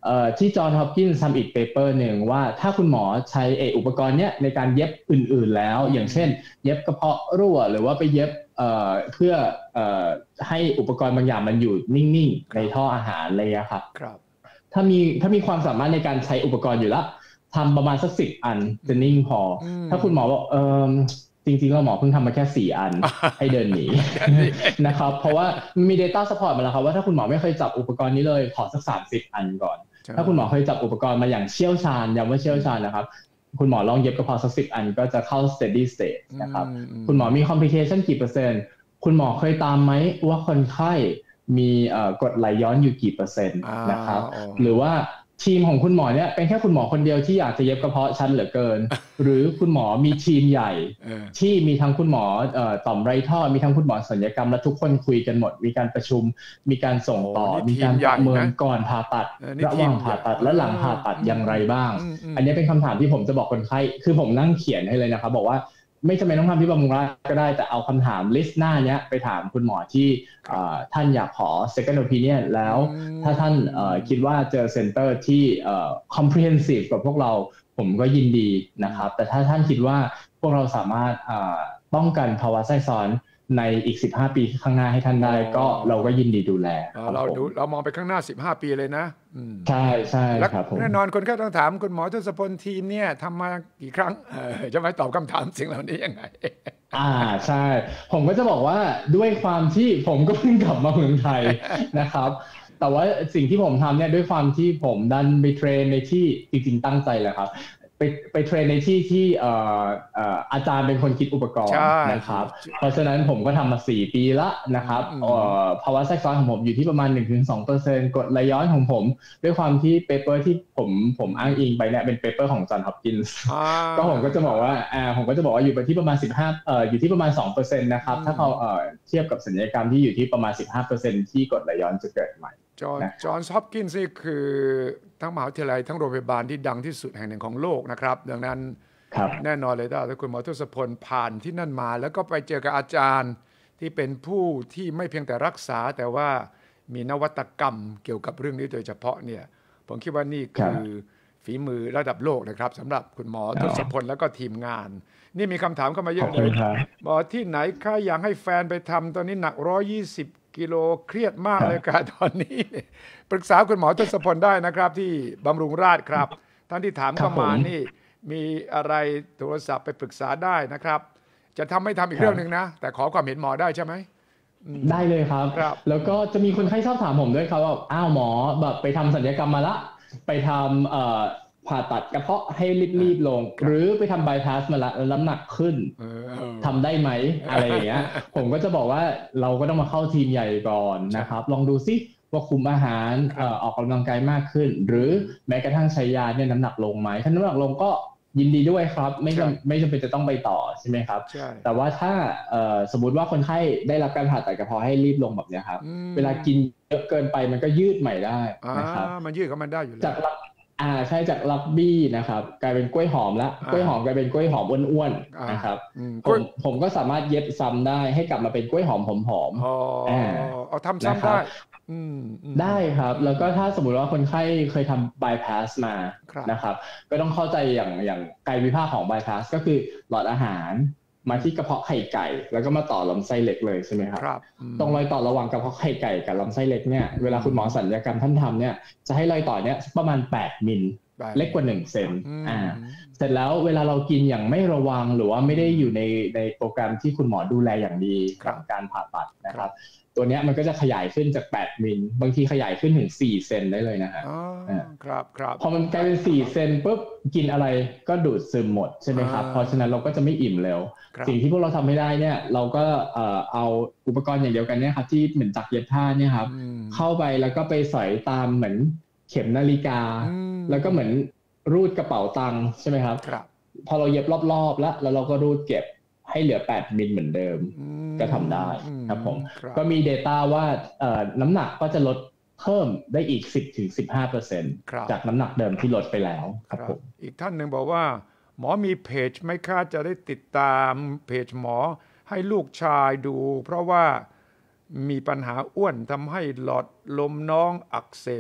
ที่จอห์นฮอปกินส์ทำอีกเปเปอร์หนึ่งว่าถ้าคุณหมอใช้เออุปกรณ์เนี้ยในการเย็บอื่นๆแล้วอย่างเช่นเย็บกระเพาะรั่วหรือว่าไปเย็บเพื่อให้อุปกรณ์บางอย่างมันอยู่นิ่งๆในท่ออาหารอะไรอย่างเงี้ยครับถ้ามีถ้ามีความสามารถในการใช้อุปกรณ์อยู่แล้วทำประมาณสักสิบอันจะนิ่งพอถ้าคุณหมอบอกเออจริงๆแล้วหมอเพิ่งทำมาแค่สี่อันให้เดินหนีนะครับเพราะว่ามี data support มาแล้วครับว่าถ้าคุณหมอไม่เคยจับอุปกรณ์นี้เลยขอสักสามสิบอันก่อนถ้าคุณหมอเคยจับอุปกรณ์มาอย่างเชี่ยวชาญย้ำว่าเชี่ยวชาญนะครับคุณหมอลองเย็บกระเพาะสักสิบอันก็จะเข้า steady state นะครับคุณหมอมี complication กี่เปอร์เซ็นต์คุณหมอเคยตามไหมว่าคนไข้มีกรดไหลย้อนอยู่กี่เปอร์เซ็นต์นะครับหรือว่าทีมของคุณหมอเนี่ยเป็นแค่คุณหมอคนเดียวที่อยากจะเย็บกระเพาะชั้นเหลือเกินหรือคุณหมอมีทีมใหญ่ที่มีทั้งคุณหมอต่อมไรท่อมีทั้งคุณหมอศัลยกรรมและทุกคนคุยกันหมดมีการประชุมมีการส่งต่อมีการประเมินก่อนผ่าตัดระหว่างผ่าตัดและหลังผ่าตัดอย่างไรบ้างอันนี้เป็นคำถามที่ผมจะบอกคนไข้คือผมนั่งเขียนให้เลยนะครับบอกว่าไม่จำเป็นต้องทำที่บำรุงราษฎร์ก็ได้แต่เอาคำถามลิสต์หน้านี้ไปถามคุณหมอที่ท่านอยากขอ second opinion แล้วถ้าท่านคิดว่าเจอเซ็นเตอร์ที่ comprehensive กับพวกเราผมก็ยินดีนะครับแต่ถ้าท่านคิดว่าพวกเราสามารถป้องกันภาวะแทรกซ้อนในอีกสิบห้าปีข้างหน้าให้ท่านได้ก็เราก็ยินดีดูแลเราดูเรามองไปข้างหน้าสิบห้าปีเลยนะใช่ใช่ครับผมแน่นอนคนก็ต้องถามคุณหมอทศพลทีมเนี่ยทำมากี่ครั้งจะไม่ตอบคำถามสิ่งเหล่านี้ยังไงอ่าใช่ผมก็จะบอกว่าด้วยความที่ผมก็เพิ่งกลับมาเมืองไทยนะครับแต่ว่าสิ่งที่ผมทำเนี่ยด้วยความที่ผมดันไปเทรนในที่จริงๆตั้งใจแหละครับไปไปเทรนในที่ที่เอ่อเอ่ออาจารย์เป็นคนคิดอุปกรณ์นะครับเพราะฉะนั้นผมก็ทำมาสี่ปีละนะครับเอ่อภาวะแทรกซ้อนของผมอยู่ที่ประมาณ หนึ่งถึงสองเปอร์เซ็นต์ กรดไหลย้อนของผมด้วยความที่เปเปอร์ที่ผมผมอ้างอิงไปเนี่ยเป็นเปเปอร์ของจอห์นฮอปกินส์ก็ผมก็จะบอกว่าอ่าผมก็จะบอกว่าอยู่ไปที่ประมาณสิบห้าเอ่ออยู่ที่ประมาณ สองเปอร์เซ็นต์ นะครับถ้าเขาเอ่อเทียบกับศัลยกรรมที่อยู่ที่ประมาณ สิบห้าเปอร์เซ็นต์ ที่กรดไหลย้อนจะเกิดใหม่จอห์นจอห์นฮอปกินส์นี่คือทั้งมหาวิทยาลัยทั้งโรงพยาบาลที่ดังที่สุดแห่งหนึ่งของโลกนะครับดังนั้นแน่นอนเลยถ้าคุณหมอทศพลผ่านที่นั่นมาแล้วก็ไปเจอกับอาจารย์ที่เป็นผู้ที่ไม่เพียงแต่รักษาแต่ว่ามีนวัตกรรมเกี่ยวกับเรื่องนี้โดยเฉพาะเนี่ยผมคิดว่านี่คือฝีมือระดับโลกนะครับสำหรับคุณหมอทศพลแล้วก็ทีมงานนี่มีคำถามเข้ามาเยอะเลยหมอที่ไหนคะอยากให้แฟนไปทำตอนนี้หนักหนึ่งร้อยยี่สิบกิโลเครียดมากเลยค่ะตอนนี้ปรึกษาคุณหมอทศพลได้นะครับที่บำรุงราษฎร์ครับท่านที่ถามเข้ามานี่มีอะไรโทรศัพท์ไปปรึกษาได้นะครับจะทำไม่ทำอีกเรื่องนึงนะแต่ขอความเห็นหมอได้ใช่ไหมได้เลยครับแล้วก็จะมีคนไข้ชอบถามผมด้วยครับว่าอ้าวหมอแบบไปทำศัลยกรรมมาละไปทำเอ่อผ่าตัดกระเพาะให้รีบๆลงหรือไปทำบายพาสมาละแล้วน้ำหนักขึ้นทำได้ไหมอะไรอย่างเงี้ยผมก็จะบอกว่าเราก็ต้องมาเข้าทีมใหญ่ก่อนนะครับลองดูซิว่าคุมอาหารออกกำลังกายมากขึ้นหรือแม้กระทั่งใช้ยาเนี่ยน้ำหนักลงไหมถ้าน้ำหนักลงก็ยินดีด้วยครับไม่จำไม่จำเป็นจะต้องไปต่อใช่ไหมครับแต่ว่าถ้าสมมุติว่าคนไข้ได้รับการผ่าตัดกระเพาะให้รีบลงแบบนี้ครับเวลากินเยอะเกินไปมันก็ยืดใหม่ได้นะครับมันยืดก็มันได้อยู่แล้วจากอ่าใช่จากลักบี้นะครับกลายเป็นกล้วยหอมละกล้วยหอมกลายเป็นกล้วยหอมอ้วนๆนะครับผมผมก็สามารถเย็บซ้ำได้ให้กลับมาเป็นกล้วยหอมหอมๆอ๋อเอาทำซ้ำได้ได้ครับแล้วก็ถ้าสมมุติว่าคนไข้เคยทำบายพาสมานะครับก็ต้องเข้าใจอย่างอย่างกายวิภาคของบายพาสก็คือหลอดอาหารมาที่กระเพาะไข่ไก่แล้วก็มาต่อลำไส้เล็กเลยใช่ไหมครับตรงรอยต่อระหว่างกระเพาะไข่ไก่กับลำไส้เล็กเนี่ยเวลาคุณหมอศัลยกรรมท่านทำเนี่ยจะให้รอยต่อเนี่ยประมาณแปดมิลเล็กกว่าหนึ่งเซนอ่าเสร็จแล้วเวลาเรากินอย่างไม่ระวังหรือว่าไม่ได้อยู่ในในโปรแกรมที่คุณหมอดูแลอย่างดีกับการผ่าตัดนะครับตัวนี้มันก็จะขยายขึ้นจากแปดมิลบางทีขยายขึ้นถึงสี่เซนได้เลยนะฮะอ๋อครับครับพอมันกลายเป็นสี่เซนปุ๊บกินอะไรก็ดูดซึมหมดใช่ไหมครับเพราะฉะนั้นเราก็จะไม่อิ่มเร็วสิ่งที่พวกเราทำไม่ได้เนี่ยเราก็เอ่อเอาอุปกรณ์อย่างเดียวกันเนี่ยครับที่เหมือนจักรเย็บผ้าเนี่ยครับเข้าไปแล้วก็ไปสอยตามเหมือนเข็มนาฬิกาแล้วก็เหมือนรูดกระเป๋าตังค์ใช่ไหมครับพอเราเย็บรอบๆแล้วแล้วเราก็รูดเก็บให้เหลือแปดมิลเหมือนเดิมก็ทำได้ครับผมก็มี data ว่าน้ำหนักก็จะลดเพิ่มได้อีก สิบถึงสิบห้าเปอร์เซ็นต์ จากน้ำหนักเดิมที่ลดไปแล้วครับผมอีกท่านหนึ่งบอกว่าหมอมีเพจไหมคะจะได้ติดตามเพจหมอให้ลูกชายดูเพราะว่ามีปัญหาอ้วนทำให้หลอดลมน้องอักเสบ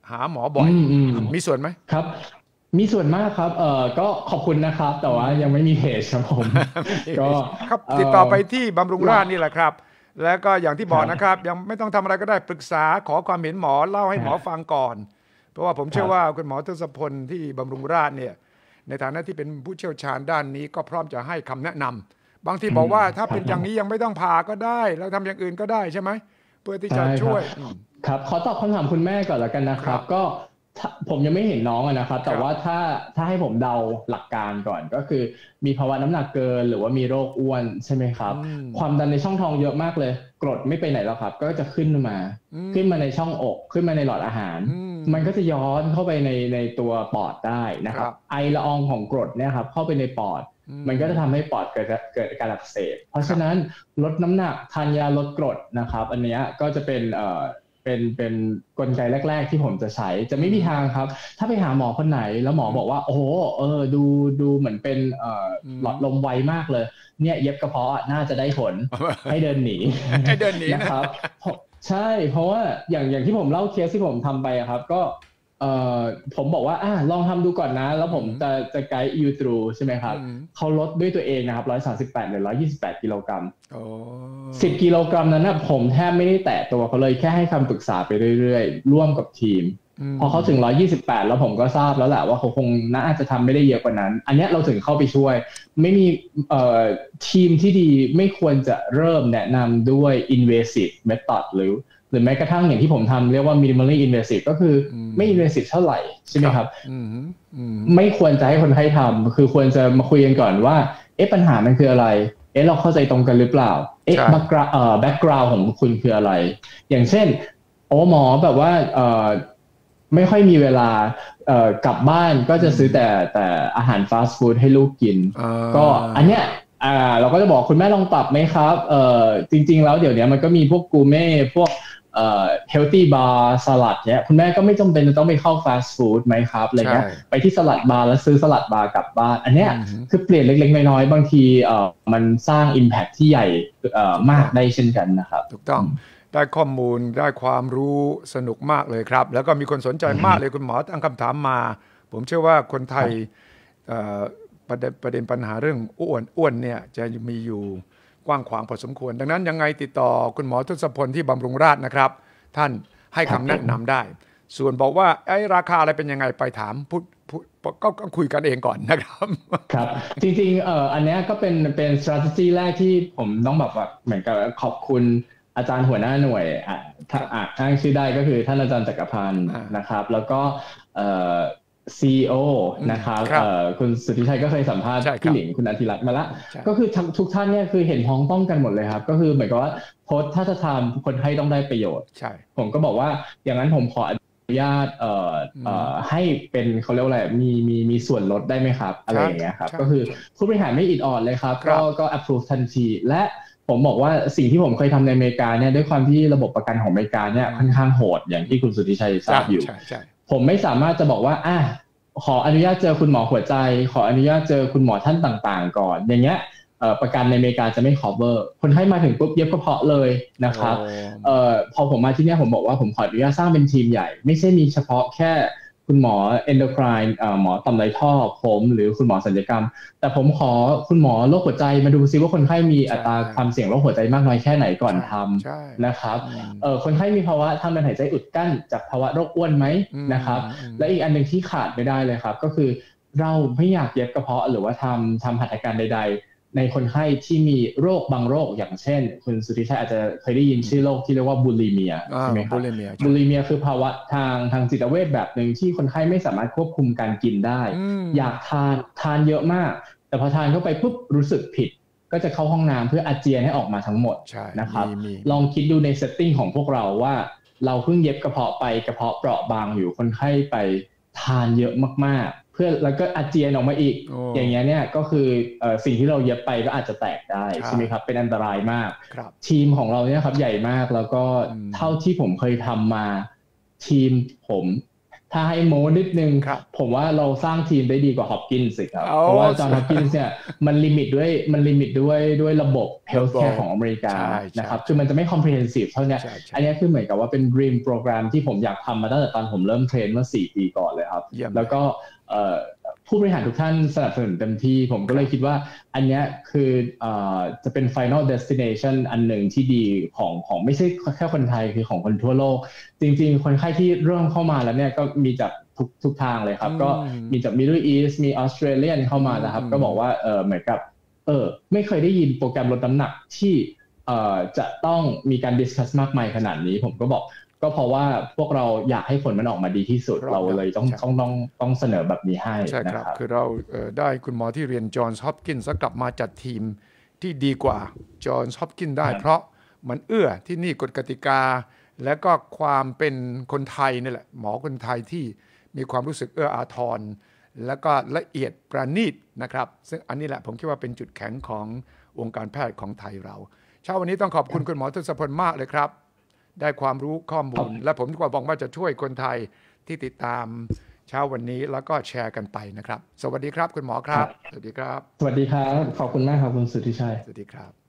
หาหมอบ่อยมีส่วนไหมครับมีส่วนมากครับเอ่อก็ขอบคุณนะครับแต่ว่ายังไม่มีเพจครับผมก็ครับติดต่อไปที่บำรุงราษฎร์นี่แหละครับแล้วก็อย่างที่บอกนะครับยังไม่ต้องทำอะไรก็ได้ปรึกษาขอความเห็นหมอเล่าให้หมอฟังก่อนเพราะว่าผมเชื่อว่าคุณหมอทศพลที่บำรุงราษฎร์เนี่ยในฐานะที่เป็นผู้เชี่ยวชาญด้านนี้ก็พร้อมจะให้คำแนะนำบางทีบอกว่าถ้าเป็นอย่างนี้ยังไม่ต้องผ่าก็ได้แล้วทำอย่างอื่นก็ได้ใช่ไหมเพื่อที่จะช่วยครับขอตอบคำถามคุณแม่ก่อนแล้วกันนะครับก็ผมยังไม่เห็นน้องนะครับแต่ว่าถ้าถ้าให้ผมเดาหลักการก่อนก็คือมีภาวะน้ำหนักเกินหรือว่ามีโรคอ้วนใช่ไหมครับความดันในช่องท้องเยอะมากเลยกรดไม่ไปไหนแล้วครับก็จะขึ้นมาขึ้นมาในช่องอกขึ้นมาในหลอดอาหารมันก็จะย้อนเข้าไปในในตัวปอดได้นะครับไอละอองของกรดเนี่ยครับเข้าไปในปอดมันก็จะทำให้ปอดเกิดเกิดการอักเสบเพราะฉะนั้นลดน้ำหนักทานยาลดกรดนะครับอันนี้ก็จะเป็นเอ่อเป็นเป็นกลไกแรกๆที่ผมจะใช้จะไม่มีทางครับถ้าไปหาหมอคนไหนแล้วหมอบอกว่าโอ้โหเออดูดูเหมือนเป็นเอ่อหลอดลมไวมากเลยเนี่ยเย็บกระเพาะน่าจะได้ผลให้เดินหนีให้เดินหนีนะครับใช่เพราะว่าอย่างอย่างที่ผมเล่าเคสที่ผมทำไปครับก็เอ่อผมบอกว่าอ่ะลองทำดูก่อนนะแล้วผมจะจะไกด์ you through ใช่ไหมครับเขาลดด้วยตัวเองนะครับหนึ่งร้อยสามสิบแปดหรือหนึ่งร้อยยี่สิบแปดกิโลกรัมสิบกิโลกรัมนั้นนะผมแทบไม่ได้แตะตัวเขาเลยแค่ให้คำปรึกษาไปเรื่อยๆร่วมกับทีมพอเขาถึงหนึ่งร้อยยี่สิบแปดแล้วผมก็ทราบแล้วแหละว่าเขาคงน่าจะทำไม่ได้เยอะกว่านั้นอันนี้เราถึงเข้าไปช่วยไม่มีเอ่อทีมที่ดีไม่ควรจะเริ่มแนะนำด้วย invasive method หรือหรือแม้กระทั่งอย่างที่ผมทำเรียกว่า minimally invasive ก็คือไม่ invasive เท่าไหร่ใช่ไหมครับไม่ควรจะให้คนไข้ทำคือควรจะมาคุยกันก่อนว่าเอ๊ะปัญหามันคืออะไรเอ๊ะเราเข้าใจตรงกันหรือเปล่าเอ๊ะ background เอ่อ background ของคุณคืออะไรอย่างเช่นโอ้หมอแบบว่าเอ่อไม่ค่อยมีเวลาเอ่อกลับบ้านก็จะซื้อแต่แต่อาหารฟาสต์ฟู้ดให้ลูกกินก็อันเนี้ยอ่าเราก็จะบอกคุณแม่ลองปรับไหมครับเอ่อจริงๆแล้วเดี๋ยวนี้มันก็มีพวกกูเม่พวกเอ่อ healthy bar สลัดเนี้ยคุณแม่ก็ไม่จำเป็นจะต้องไปเข้าฟาสต์ฟู้ดไหมครับอะไรเงี้ยไปที่สลัดบาร์แล้วซื้อสลัดบาร์กลับบ้านอันเนี้ยคือเปลี่ยนเล็กๆน้อยๆบางทีเอ่อมันสร้าง impact ที่ใหญ่เอ่อมากได้เช่นกันนะครับถูกต้องได้ข้อมูลได้ความรู้สนุกมากเลยครับแล้วก็มีคนสนใจมากเลยคุณหมอตั้งคำถามมาผมเชื่อว่าคนไทยประเด็นประเด็นปัญหาเรื่องอ้วนอ้วนเนี่ยจะมีอยู่กว้างขวางพอสมควรดังนั้นยังไงติดต่อคุณหมอทศพลที่บำรุงราษฎร์นะครับท่านให้คำแนะนำได้ส่วนบอกว่าไอ้ราคาอะไรเป็นยังไงไปถามพูดก็คุยกันเองก่อนนะครับครับจริงๆเอ่ออันนี้ก็เป็นเป็น strategy แรกที่ผมต้องแบบว่าเหมือนกับขอบคุณอาจารย์หัวหน้าหน่วยอ่ะถ้าอ่านอ้างชื่อได้ก็คือท่านอาจารย์จักรพันธ์นะครับแล้วก็เอ่อ ซี อี โอ นะครับเอ่อคุณสุทธิชัยก็เคยสัมภาษณ์พี่หลิงคุณอธิรัตน์มาละก็คือทุกท่านเนี่ยคือเห็นพ้องต้องกันหมดเลยครับก็คือเหมือนกับว่าโพสถ้าจะทำคนให้ต้องได้ประโยชน์ใช่ผมก็บอกว่าอย่างนั้นผมขออนุญาตเอ่อเอ่อให้เป็นเขาเรียกว่าอะไรมีมีมีส่วนลดได้ไหมครับอะไรอย่างเงี้ยครับก็คือผู้บริหารไม่อิดออดเลยครับก็ก็ approve ทันทีและผมบอกว่าสิ่งที่ผมเคยทำในอเมริกาเนี่ยด้วยความที่ระบบประกันของอเมริกาเนี่ยค่อนข้างโหดอย่างที่คุณสุทธิชัยทราบอยู่ผมไม่สามารถจะบอกว่าอ่ะขออนุญาตเจอคุณหมอหัวใจขออนุญาตเจอคุณหมอท่านต่างๆก่อนอย่างเงี้ยประกันในอเมริกาจะไม่ cover คนให้มาถึงปุ๊บเย็บกระเพาะเลยนะครับเอ่อพอผมมาที่นี่ผมบอกว่าผมขออนุญาตสร้างเป็นทีมใหญ่ไม่ใช่มีเฉพาะแค่คุณหมอ endocrine เอ่อหมอต่อมไรท่อผมหรือคุณหมอศัลยกรรมแต่ผมขอคุณหมอโรคหัวใจมาดูซิว่าคนไข้มีอัตราความเสี่ยงโรคหัวใจมากน้อยแค่ไหนก่อนทำนะครับเอ่อคนไข้มีภาวะทางเดินหายใจอุดกั้นจากภาวะโรคอ้วนไหมนะครับและอีกอันนึงที่ขาดไม่ได้เลยครับก็คือเราไม่อยากเย็บกระเพาะหรือว่าทำทำหัตถการใดๆในคนไข้ที่มีโรคบางโรคอย่างเช่นคุณสุทธิชัยอาจจะเคยได้ยินชื่อโรคที่เรียกว่าบูลิเมียใช่ไหมครับบูลิเมียคือภาวะทางทางจิตเวชแบบหนึ่งที่คนไข้ไม่สามารถควบคุมการกินได้อยากทานทานเยอะมากแต่พอทานเข้าไปปุ๊บรู้สึกผิดก็จะเข้าห้องน้ำเพื่ออาเจียนให้ออกมาทั้งหมดนะครับลองคิดดูในเซตติ้งของพวกเราว่าเราเพิ่งเย็บกระเพาะไปกระเพาะเปราะบางอยู่คนไข้ไปทานเยอะมากๆเพื่อแล้วก็อาเจียนออกมาอีกอย่างเงี้ยเนี่ยก็คือเอ่อสิ่งที่เราเย็บไปก็อาจจะแตกได้ใช่ไหมครับเป็นอันตรายมากทีมของเราเนี่ยครับใหญ่มากแล้วก็เท่าที่ผมเคยทำมาทีมผมทถ้าให้โม้นิดนึงผมว่าเราสร้างทีมได้ดีกว่าฮอปกินส์สิครับเพราะว่าจอห์นฮอปกินส์เนี่ยมันลิมิตด้วยมันลิมิตด้วยด้วยระบบเฮลท์แคร์ของอเมริกานะครับคือมันจะไม่ comprehensive เท่านี้อันนี้คือเหมือนกับว่าเป็น dream program ที่ผมอยากทำมาตั้งแต่ตอนผมเริ่มเทรนเมื่อสี่ปีก่อนเลยครับแล้วก็ผู้บริหารทุกท่านสนับสนุนเต็มที่ผมก็เลยคิดว่าอันนี้คือจะเป็น final destination อันหนึ่งที่ดีของของไม่ใช่แค่คนไทยคือของคนทั่วโลกจริงๆคนไข้ที่เริ่มเข้ามาแล้วเนี่ยก็มีจากทุกทุกทางเลยครับก็มีจาก Middle East มี Australian เข้ามานะครับก็บอกว่าเออเหมือนกับเออไม่เคยได้ยินโปรแกรมลดน้ำหนักที่เอ่อจะต้องมีการ discuss มากมายขนาดนี้ผมก็บอกก็เพราะว่าพวกเราอยากให้ผลมันออกมาดีที่สุดเราเลยต้องต้องต้องต้องเสนอแบบนี้ให้ใช่ครับคือเราได้คุณหมอที่เรียนจอห์นส์ฮอปกินส์กลับมาจัดทีมที่ดีกว่าจอห์นส์ฮอปกินส์ได้เพราะมันเอื้อที่นี่กฎกติกาและก็ความเป็นคนไทยนี่แหละหมอคนไทยที่มีความรู้สึกเอื้ออาทรและก็ละเอียดประณีตนะครับซึ่งอันนี้แหละผมคิดว่าเป็นจุดแข็งของวงการแพทย์ของไทยเราเช้าวันนี้ต้องขอบคุณคุณหมอทศพลมากเลยครับได้ความรู้ข้อมูลและผมก็บอกว่าจะช่วยคนไทยที่ติดตามเช้าวันนี้แล้วก็แชร์กันไปนะครับสวัสดีครับคุณหมอครับสวัสดีครับสวัสดีครับขอบคุณมากครับคุณสุทธิชัยสวัสดีครับ